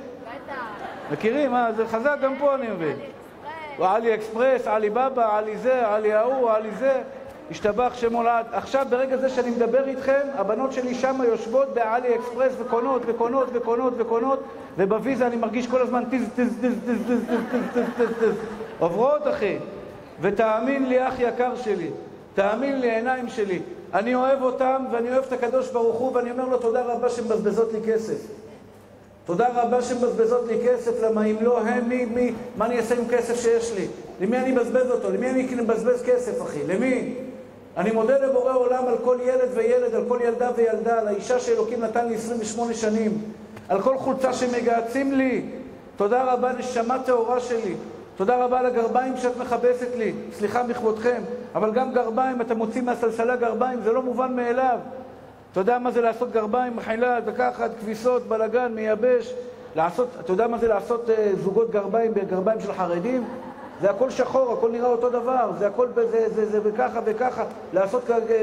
מכירים? אה, זה חזק גם פה אני מבין. עלי אקספרס, עלי בבא, עלי זה, עלי ההוא, עלי זה. השתבח שמו לעד. עכשיו ברגע זה שאני מדבר איתכם, הבנות שלי שם יושבות בעלי אקספרס וקונות וקונות וקונות וקונות, ובוויזה אני מרגיש כל הזמן תז תז תז תז תז תז תז תז תז. עוברות אחי. ותאמין לי אח יקר שלי, תאמין לי עיניים שלי, אני אוהב אותם ואני אוהב את הקדוש ברוך הוא ואני אומר לו תודה רבה שמבזבזות לי כסף. תודה רבה שמבזבזות לי כסף, למה אם לא הם, מי, מי, מה אני אעשה עם כסף שיש לי? למי אני מבזבז אותו? למי אני מבזבז כסף אחי? למי? אני מודה לבורא עולם על כל ילד וילד, על כל ילדה וילדה, על האישה שאלוקים נתן לי עשרים ושמונה שנים, על כל חולצה שמגעצים לי. תודה רבה נשמה טהורה שלי. תודה רבה על הגרביים שאת מחבסת לי, סליחה מכבודכם, אבל גם גרביים, אתה מוציא מהסלסלה גרביים, זה לא מובן מאליו. אתה יודע מה זה לעשות גרביים, מחילה, לקחת, כביסות, בלגן, מייבש, לעשות, אתה יודע מה זה לעשות אה, זוגות גרביים בגרביים של חרדים? זה הכל שחור, הכל נראה אותו דבר, זה הכל זה, זה, זה, זה וככה וככה, לעשות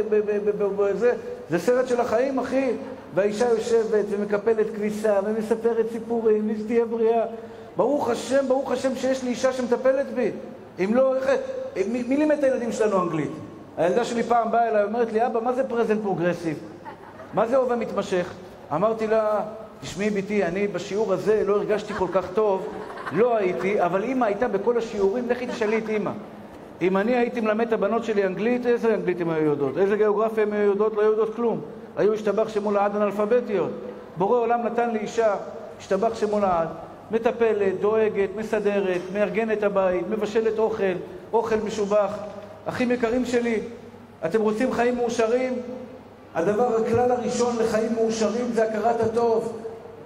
זה, זה סרט של החיים אחי, והאישה יושבת ומקפלת כביסה ומספרת סיפורים, שתהיה בריאה. ברוך השם, ברוך השם שיש לי אישה שמטפלת בי. אם לא, איך... מי, מי לימד את הילדים שלנו אנגלית? הילדה שלי פעם באה אליי, אומרת לי, אבא, מה זה פרזנט פרוגרסיב? מה זה הווה מתמשך? אמרתי לה, תשמעי ביתי, אני בשיעור הזה לא הרגשתי כל כך טוב, לא הייתי, אבל אמא הייתה בכל השיעורים, לכי תשאלי את אמא. אם אני הייתי מלמד את הבנות שלי אנגלית, איזה אנגלית הן היו יודעות? איזה גיאוגרפיה הן היו יודעות? לא היו יודעות כלום. היו השתבח שמו לעד אנאלפביתיות. בורא עולם נתן לי אישה, השתבח שמו לעד. מטפלת, דואגת, מסדרת, מארגנת הבית, מבשלת אוכל, אוכל משובח. אחים יקרים שלי, אתם רוצים חיים מאושרים? הדבר הכלל הראשון לחיים מאושרים זה הכרת הטוב.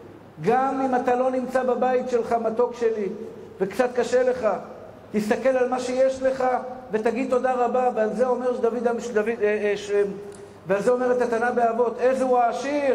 גם אם אתה לא נמצא בבית שלך, מתוק שלי, וקצת קשה לך, תסתכל על מה שיש לך ותגיד תודה רבה. ועל זה אומר דוד, דוד, אה, אה, ש... ועל זה אומרת התנא באבות, איזה הוא העשיר?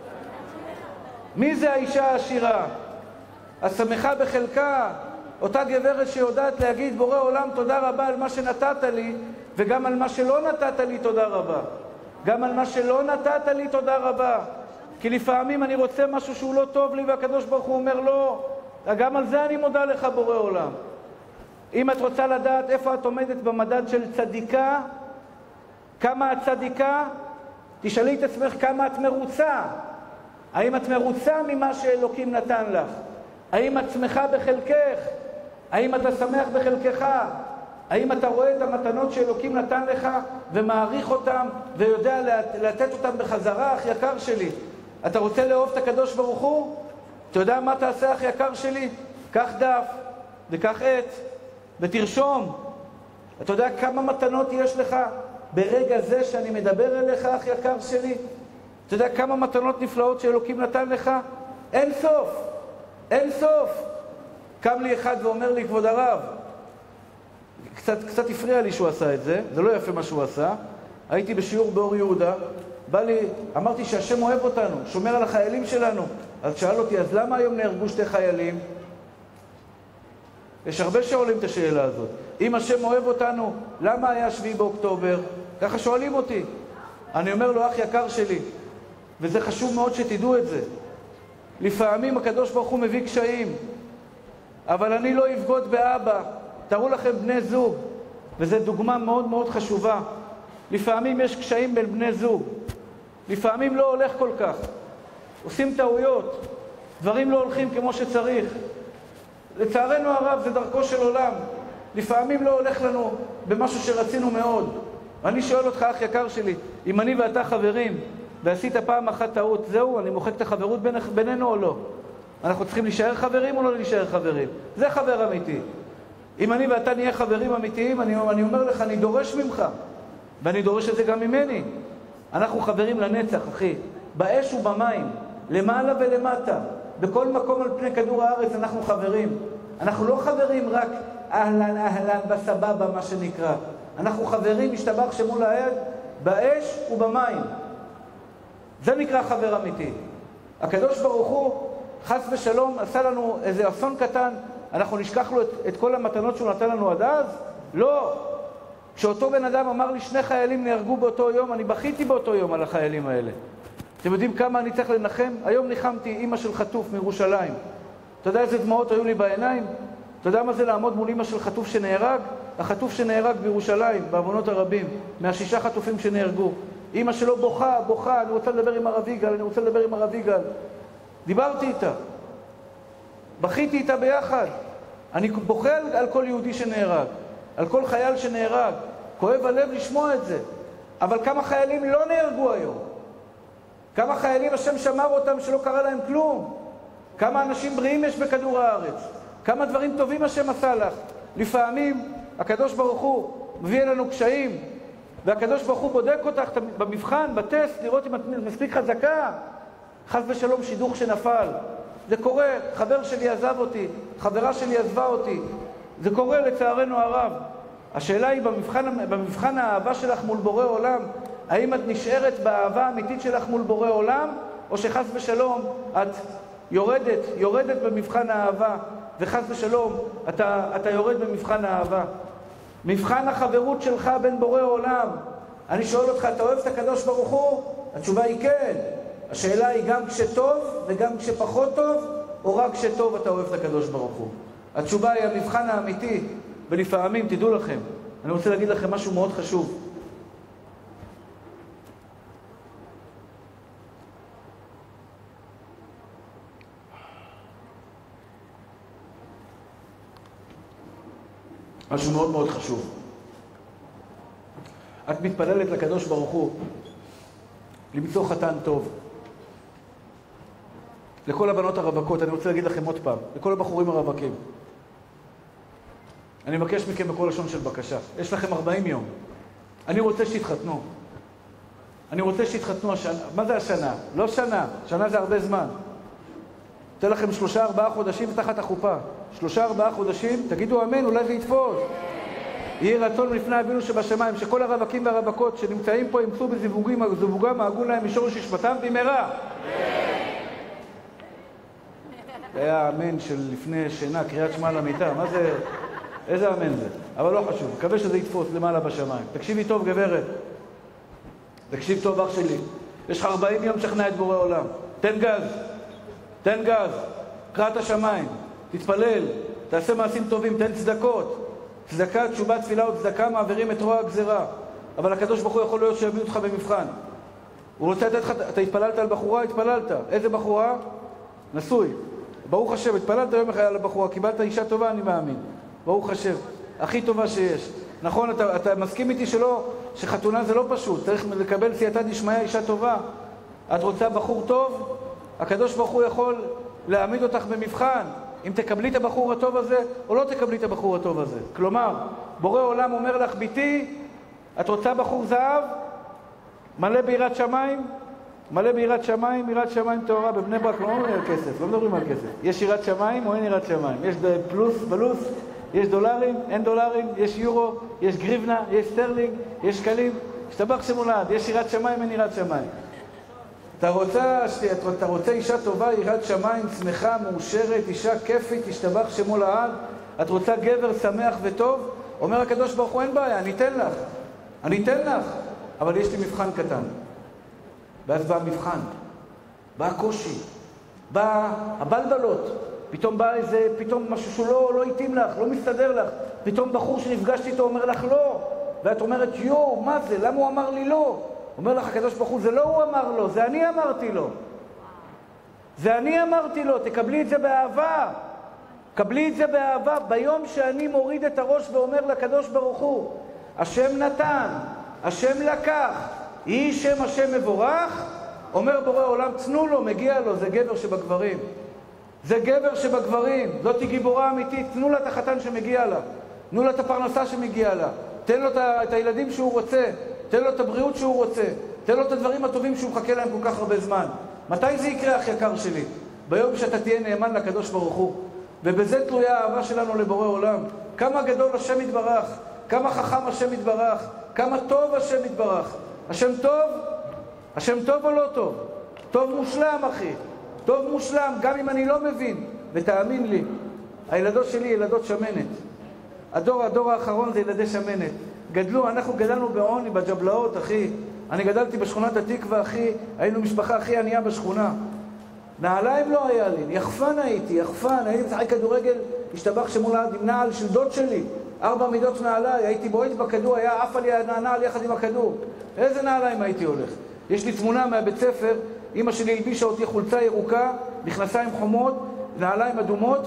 מי זה האישה העשירה? השמחה בחלקה, אותה גברת שיודעת להגיד בורא עולם תודה רבה על מה שנתת לי, וגם על מה שלא נתת לי תודה רבה. גם על מה שלא נתת לי תודה רבה. כי לפעמים אני רוצה משהו שהוא לא טוב לי, והקדוש ברוך הוא אומר לא, גם על זה אני מודה לך בורא עולם. אם את רוצה לדעת איפה את עומדת במדד של צדיקה, כמה את צדיקה, תשאלי את עצמך כמה את מרוצה. האם את מרוצה ממה שאלוקים נתן לך? האם את שמחה בחלקך? האם אתה שמח בחלקך? האם אתה רואה את המתנות שאלוקים נתן לך ומעריך אותם ויודע לתת אותם בחזרה, אח יקר שלי? אתה רוצה לאהוב את הקדוש ברוך הוא? אתה יודע מה תעשה, אח יקר שלי? קח דף וקח עט ותרשום. אתה יודע כמה מתנות יש לך ברגע זה שאני מדבר אליך, אח יקר שלי? אתה יודע כמה מתנות נפלאות שאלוקים נתן לך? אין סוף, אין סוף. קם לי אחד ואומר לי, כבוד הרב, קצת, קצת הפריע לי שהוא עשה את זה, זה לא יפה מה שהוא עשה. הייתי בשיעור באור יהודה, בא לי, אמרתי שהשם אוהב אותנו, שומר על החיילים שלנו. אז שאל אותי, אז למה היום נהרגו שתי חיילים? יש הרבה שואלים את השאלה הזאת. אם השם אוהב אותנו, למה היה שביעי באוקטובר? ככה שואלים אותי. אני אומר לו, אח יקר שלי, וזה חשוב מאוד שתדעו את זה. לפעמים הקדוש ברוך הוא מביא קשיים, אבל אני לא אבגוד באבא. תראו לכם בני זוג, וזו דוגמה מאוד מאוד חשובה. לפעמים יש קשיים בין בני זוג. לפעמים לא הולך כל כך. עושים טעויות. דברים לא הולכים כמו שצריך. לצערנו הרב, זה דרכו של עולם. לפעמים לא הולך לנו במשהו שרצינו מאוד. אני שואל אותך, אח יקר שלי, אם אני ואתה חברים, ועשית פעם אחת טעות, זהו, אני מוחק את החברות בין, בינינו או לא? אנחנו צריכים להישאר חברים או לא להישאר חברים? זה חבר אמיתי. אם אני ואתה נהיה חברים אמיתיים, אני, אני אומר לך, אני דורש ממך, ואני דורש את זה גם ממני. אנחנו חברים לנצח, אחי. באש ובמים, למעלה ולמטה, בכל מקום על פני כדור הארץ אנחנו חברים. אנחנו לא חברים רק אהלן אהלן בסבבה, מה שנקרא. אנחנו חברים, משתבח שמו לעד, באש ובמים. זה נקרא חבר אמיתי. הקדוש ברוך הוא, חס ושלום, עשה לנו איזה אסון קטן, אנחנו נשכח לו את, את כל המתנות שהוא נתן לנו עד אז? לא. כשאותו בן אדם אמר לי, שני חיילים נהרגו באותו יום, אני בכיתי באותו יום על החיילים האלה. אתם יודעים כמה אני צריך לנחם? היום ניחמתי אמא של חטוף מירושלים. אתה יודע איזה דמעות היו לי בעיניים? אתה יודע מה זה לעמוד מול אמא של חטוף שנהרג? החטוף שנהרג בירושלים, בעוונות הרבים, מהשישה חטופים שנהרגו. אמא שלו בוכה, בוכה, אני רוצה לדבר עם הרב יגאל, אני רוצה לדבר עם הרב יגאל. דיברתי איתה. בכיתי איתה ביחד. אני בוכה על, על כל יהודי שנהרג, על כל חייל שנהרג. כואב הלב לשמוע את זה. אבל כמה חיילים לא נהרגו היום? כמה חיילים השם שמר אותם שלא קרה להם כלום? כמה אנשים בריאים יש בכדור הארץ? כמה דברים טובים השם עשה לך? לפעמים הקדוש ברוך הוא מביא אלינו קשיים, והקדוש ברוך הוא בודק אותך במבחן, בטסט, לראות אם את מספיק חזקה. חס ושלום שידוך שנפל. זה קורה, חבר שלי עזב אותי, חברה שלי עזבה אותי. זה קורה לצערנו הרב. השאלה היא במבחן, במבחן האהבה שלך מול בורא עולם, האם את נשארת באהבה האמיתית שלך מול בורא עולם, או שחס ושלום את יורדת, יורדת במבחן האהבה, וחס ושלום אתה, אתה יורד במבחן האהבה. מבחן החברות שלך בין בורא עולם. אני שואל אותך, אתה אוהב את הקדוש ברוך הוא? התשובה היא כן. השאלה היא גם כשטוב וגם כשפחות טוב, או רק כשטוב אתה אוהב את הקדוש ברוך הוא? התשובה היא המבחן האמיתי, ולפעמים, תדעו לכם, אני רוצה להגיד לכם משהו מאוד חשוב. משהו מאוד מאוד חשוב. את מתפללת לקדוש ברוך הוא למצוא חתן טוב. לכל הבנות הרווקות, אני רוצה להגיד לכם עוד פעם, לכל הבחורים הרווקים. אני מבקש מכם בכל לשון של בקשה. יש לכם ארבעים יום. אני רוצה שיתחתנו. אני רוצה שיתחתנו השנה. מה זה השנה? לא שנה. שנה זה הרבה זמן. אתן לכם שלושה ארבעה חודשים תחת החופה. שלושה ארבעה חודשים, תגידו אמן, אולי זה יתפוס. יהי רצון לפני אבינו שבשמיים, שכל הרווקים והרווקות שנמצאים פה ימצאו בזיוווגים, זיווגם, מעגו להם משורש נשמתם במהרה. זה היה אמן של לפני שינה, קריאת שמע למיטה. מה זה? איזה אמן זה? אבל לא חשוב. מקווה שזה יתפוס למעלה בשמיים. תקשיבי טוב, גברת. תקשיב טוב, אח שלי. יש לך ארבעים יום שכנע את בורא עולם. תן גז. תן גז. קרא את השמיים. תתפלל. תעשה מעשים טובים. תן צדקות. צדקה, תשובה, תפילה וצדקה מעבירים את רוע הגזרה. אבל הקדוש ברוך הוא יכול להיות שיעמיד אותך במבחן. הוא רוצה לתת לך, אתה התפללת על בחורה, התפללת. איזה בחורה? נשוי. ברוך השם, התפללת יום אחד על הבחורה, קיבלת אישה טובה, אני מאמין. ברוך השם, הכי טובה שיש. נכון, אתה, אתה מסכים איתי שלא, שחתונה זה לא פשוט, צריך לקבל סייעתא דשמיא אישה טובה. את רוצה בחור טוב? הקדוש ברוך הוא יכול להעמיד אותך במבחן, אם תקבלי את הבחור הטוב הזה, או לא תקבלי את הבחור הטוב הזה. כלומר, בורא עולם אומר לך, ביתי, את רוצה בחור זהב? מלא ביראת שמיים? מלא ביראת שמיים, יראת שמיים טהורה. בבני ברק לא מדברים על כסף, לא מדברים על כסף. יש יראת שמיים או אין יראת שמיים? יש פלוס, בלוס, יש דולרים, אין דולרים, יש יורו, יש גריבנה, יש סטרלינג, יש שקלים. השתבח שמו לעד, יש יראת שמיים, אין יראת שמיים. אתה רוצה, אתה רוצה אישה טובה, יראת שמיים, שמחה, מאושרת, אישה כיפית, השתבח שמו לעד. את רוצה גבר שמח וטוב? אומר הקדוש ברוך הוא, אין בעיה, אני אתן לך. אני אתן לך, אבל יש לי מבחן קטן. ואז בא המבחן, בא הקושי, בא הבלבלות, פתאום בא איזה, פתאום משהו שהוא לא, לא התאים לך, לא מסתדר לך, פתאום בחור שנפגשתי איתו אומר לך לא, ואת אומרת יו, מה זה, למה הוא אמר לי לא? אומר לך הקדוש ברוך הוא, זה לא הוא אמר לו, זה אני אמרתי לו. זה אני אמרתי לו, תקבלי את זה באהבה. קבלי את זה באהבה. ביום שאני מוריד את הראש ואומר לקדוש ברוך הוא, השם נתן, השם לקח, יהי שם השם מבורך, אומר בורא עולם, תנו לו, מגיע לו, זה גבר שבגברים. זה גבר שבגברים, זאת היא גיבורה אמיתית, תנו לה את החתן שמגיע לה, תנו לה את הפרנסה שמגיע לה, תן לו את הילדים שהוא רוצה, תן לו את הבריאות שהוא רוצה, תן לו את הדברים הטובים שהוא מחכה להם כל כך הרבה זמן. מתי זה יקרה, אח יקר שלי? ביום שאתה תהיה נאמן לקדוש ברוך הוא. ובזה תלויה האהבה שלנו לבורא עולם. כמה גדול השם יתברך, כמה חכם השם יתברך, כמה טוב השם יתברך. השם טוב? השם טוב או לא טוב? טוב מושלם, אחי. טוב מושלם, גם אם אני לא מבין. ותאמין לי, הילדות שלי ילדות שמנת. הדור, הדור האחרון זה ילדי שמנת. גדלו, אנחנו גדלנו בעוני, בג'בלאות, אחי. אני גדלתי בשכונת התקווה, אחי. היינו משפחה הכי ענייה בשכונה. נעליים לא היה לי, יחפן הייתי, יחפן. הייתי משחק כדורגל, השתבח שמו לעד עם נעל של דוד שלי. ארבע מידות נעליי, הייתי בועט בכדור, היה עף לי הנעל יחד עם הכדור. איזה נעליים הייתי הולך? יש לי תמונה מהבית ספר, אמא שלי הלבישה אותי חולצה ירוקה, מכנסיים חומות, נעליים אדומות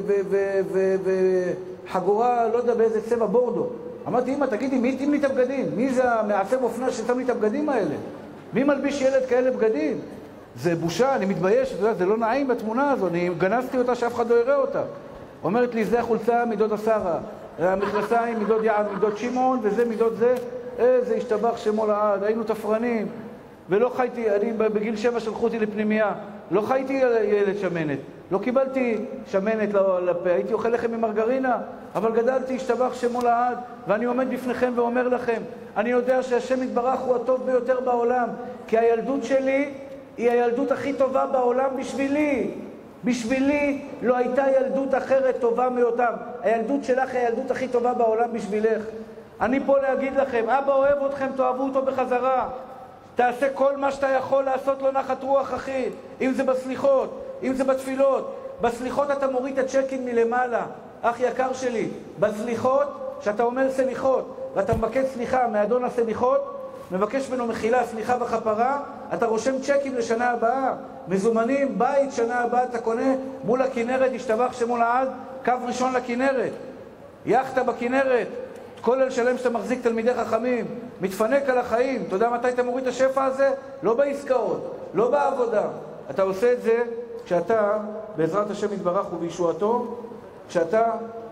וחגורה, לא יודע באיזה צבע בורדו. אמרתי, אמא, תגידי, מי התאים לי את הבגדים? מי זה המעצב אופנה ששם לי את הבגדים האלה? מי מלביש ילד כאלה בגדים? זה בושה, אני מתבייש, זה לא נעים בתמונה הזו, אני גנזתי אותה שאף אחד לא יראה אותה. אומרת לי, זה החולצה מידות השרה, המכנסיים מידות יעד, מידות שמעון, וזה מידות זה, איזה השתבח שמו לעד, היינו תפרנים, ולא חייתי, אני בגיל שבע שלחו אותי לפנימיה, לא חייתי ילד שמנת, לא קיבלתי שמנת לפה, הייתי אוכל לחם עם מרגרינה, אבל גדלתי, השתבח שמו לעד, ואני עומד בפניכם ואומר לכם, אני יודע שהשם יתברך הוא הטוב ביותר בעולם, כי הילדות שלי היא הילדות הכי טובה בעולם בשבילי. בשבילי לא הייתה ילדות אחרת טובה מאותם. הילדות שלך היא הילדות הכי טובה בעולם בשבילך. אני פה להגיד לכם, אבא אוהב אתכם, תאהבו אותו בחזרה. תעשה כל מה שאתה יכול לעשות לו נחת רוח, אחי. אם זה בסליחות, אם זה בתפילות. בסליחות אתה מוריד את הצ'קין מלמעלה. אח יקר שלי, בסליחות, שאתה אומר סליחות, ואתה מבקש סליחה מאדון הסליחות, מבקש ממנו מחילה, סליחה וכפרה, אתה רושם צ'קים לשנה הבאה, מזומנים, בית שנה הבאה אתה קונה מול הכנרת, השתבח שמו לעד, קו ראשון לכנרת, יחתה בכנרת, כולל שלם שאתה מחזיק תלמידי חכמים, מתפנק על החיים. אתה יודע מתי אתה מוריד את השפע הזה? לא בעסקאות, לא בעבודה. אתה עושה את זה כשאתה, בעזרת השם יתברך ובישועתו, כשאתה...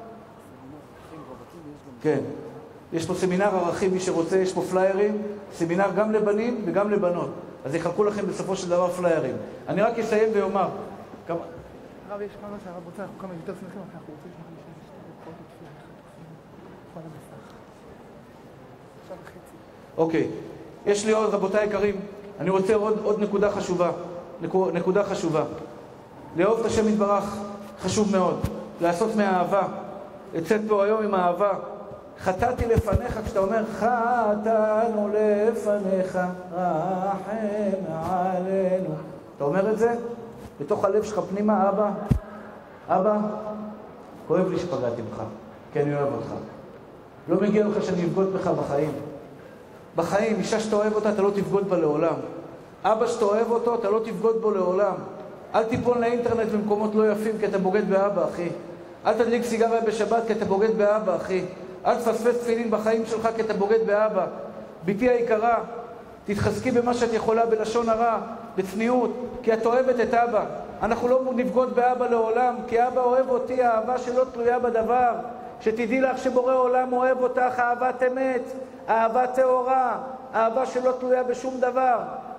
כן. יש פה סמינר ערכים, מי שרוצה, יש פה פליירים, סמינר גם לבנים וגם לבנות. אז יחלקו לכם בסופו של דבר פליירים. אני רק אסיים ואומר. כמה... הרב, יש כמה שהרב רוצה, אנחנו כמה יותר שמחים, אנחנו רוצים שאנחנו נשאר שתי דקות תפילה אחת, כל המסך. עכשיו וחצי. אוקיי. יש לי עוד, רבותיי יקרים, אני רוצה עוד, עוד נקודה חשובה. נקודה חשובה. לאהוב את השם יתברך חשוב מאוד. לעשות מהאהבה. לצאת פה היום עם האהבה. חטאתי לפניך, כשאתה אומר חטאנו לפניך, רחם עלינו. אתה אומר את זה? בתוך הלב שלך פנימה, אבא, אבא, כואב לי שפגעתי בך, כי אני אוהב אותך. לא מגיע לך שאני אבגוד בך בחיים. בחיים, אישה שאתה אוהב אותה, אתה לא תבגוד בה לעולם. אבא שאתה אוהב אותו, אתה לא תבגוד בו לעולם. אל תיפול לאינטרנט במקומות לא יפים, כי אתה בוגד באבא, אחי. אל תדליק סיגריה בשבת, כי אתה בוגד באבא, אחי. אל תפספס תפילין בחיים שלך, כי אתה בוגד באבא. ביתי היקרה, תתחזקי במה שאת יכולה, בלשון הרע, בצניעות, כי את אוהבת את אבא. אנחנו לא נבגוד באבא לעולם, כי אבא אוהב אותי, האהבה שלא תלויה בדבר. שתדעי לך שבורא עולם אוהב אותך, אהבת אמת, אהבה טהורה, אהבה שלא תלויה בשום דבר.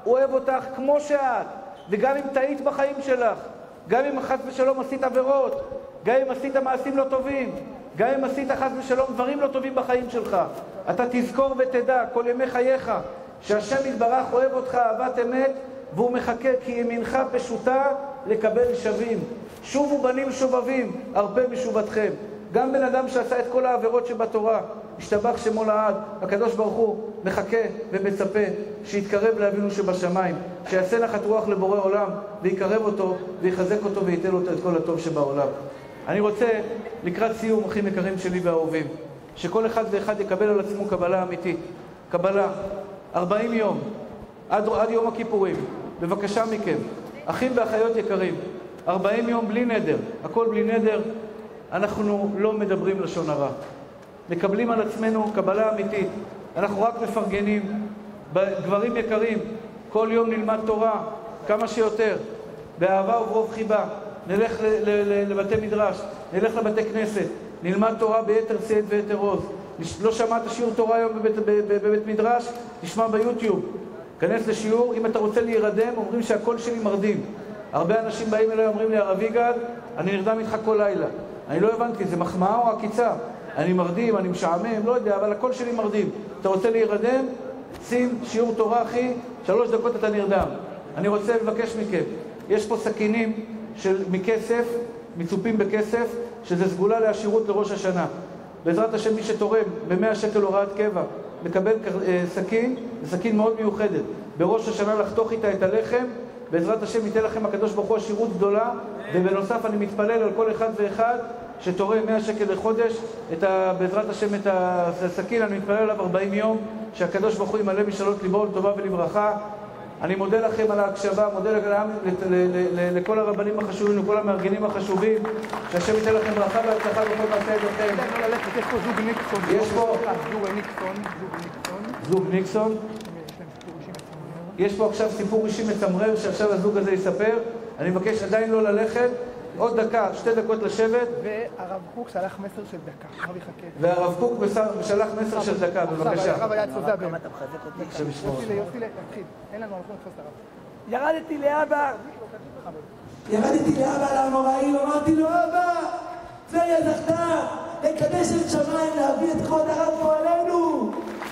הוא אוהב אותך כמו שאת, וגם אם טעית בחיים שלך, גם אם חס ושלום עשית עבירות, גם אם עשית מעשים לא טובים, גם אם עשית חס ושלום דברים לא טובים בחיים שלך, אתה תזכור ותדע כל ימי חייך שהשם יתברך אוהב אותך אהבת אמת, והוא מחכה כי ימינך פשוטה לקבל שווים. שובו בנים שובבים, הרבה משובתכם. גם בן אדם שעשה את כל העבירות שבתורה, השתבח שמו לעד, הקדוש ברוך הוא מחכה ומצפה שיתקרב לאבינו שבשמיים, שיעשה נחת רוח לבורא עולם ויקרב אותו ויחזק אותו וייתן לו את כל הטוב שבעולם. אני רוצה לקראת סיום, אחים יקרים שלי ואהובים, שכל אחד ואחד יקבל על עצמו קבלה אמיתית. קבלה, ארבעים יום, עד, עד יום הכיפורים. בבקשה מכם, אחים ואחיות יקרים, ארבעים יום בלי נדר, הכל בלי נדר. אנחנו לא מדברים לשון הרע. מקבלים על עצמנו קבלה אמיתית. אנחנו רק מפרגנים. גברים יקרים, כל יום נלמד תורה, כמה שיותר, באהבה וברוב חיבה. נלך לבתי מדרש, נלך לבתי כנסת, נלמד תורה ביתר שאת ויתר עוז. לא שמעת שיעור תורה היום בבית, בבית מדרש? תשמע ביוטיוב. כנס לשיעור, אם אתה רוצה להירדם, אומרים שהקול שלי מרדים. הרבה אנשים באים אליי, אומרים לי, הרב יגאל, אני נרדם איתך כל לילה. אני לא הבנתי, זה מחמאה או עקיצה? אני מרדים, אני משעמם, לא יודע, אבל הקול שלי מרדים. אתה רוצה להירדם? שים שיעור תורה, אחי, שלוש דקות אתה נרדם. אני רוצה לבקש מכם, יש פה סכינים של, מכסף, מצופים בכסף, שזה סגולה לעשירות לראש השנה. בעזרת השם, מי שתורם ב-מאה שקל הוראת קבע, מקבל סכין, סכין מאוד מיוחדת. בראש השנה לחתוך איתה את הלחם, בעזרת השם ייתן לכם הקדוש ברוך הוא עשירות גדולה, ובנוסף אני מתפלל על כל אחד ואחד שתורם מאה שקל לחודש, את ה, בעזרת השם את הסכין, אני מתפלל עליו ארבעים יום, שהקדוש ברוך הוא ימלא משאלות ליבו לטובה ולברכה. אני מודה לכם על ההקשבה, מודה לכם, לכל הרבנים החשובים, לכל המארגנים החשובים, שהשם ייתן לכם ברכה והצלחה בכל מעשה ידיכם. יש פה זוג ניקסון. יש פה זוג ניקסון. זוג ניקסון. יש פה עכשיו סיפור אישי מצמרר שעכשיו הזוג הזה יספר. אני מבקש עדיין לא ללכת, עוד דקה, שתי דקות לשבת. והרב קוק שלח מסר של דקה. הרב יחכה. והרב קוק שלח מסר של דקה, בבקשה. הרב היה צוזע בהם. עכשיו ישמור. יוסי, יוסי, תתחיל. אין לנו, אנחנו נתפוס את הרב. ירדתי לאבא, ירדתי לאבא לאמוראים, אמרתי לו, אבא, טבריה זכתה לקדש את שמיים, להביא את כבוד הרב פה עלינו.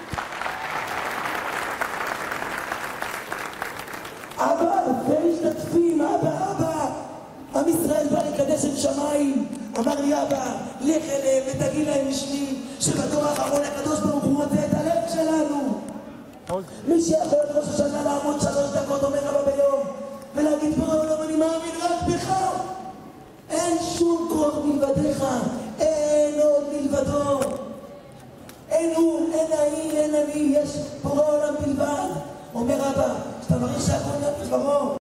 אבא, ומשתתפים, אבא, אבא, עם ישראל בא לקדש את שמיים. אמר לי אבא, לך אליהם ותגיד להם בשמי שבדור האחרון הקדוש ברוך הוא רוצה את הלב שלנו. מי שיכול את ראש השנה לעמוד שלוש דקות אומר אבא ביום ולהגיד בורא עולם אני מאמין רק בך, אין שום כוח מלבדיך, אין עוד מלבדו, אין הוא, אין אני, אין אני, יש בורא עולם בלבד. אומר אבא, שאתה מרגיש שהכל נהיה בדברו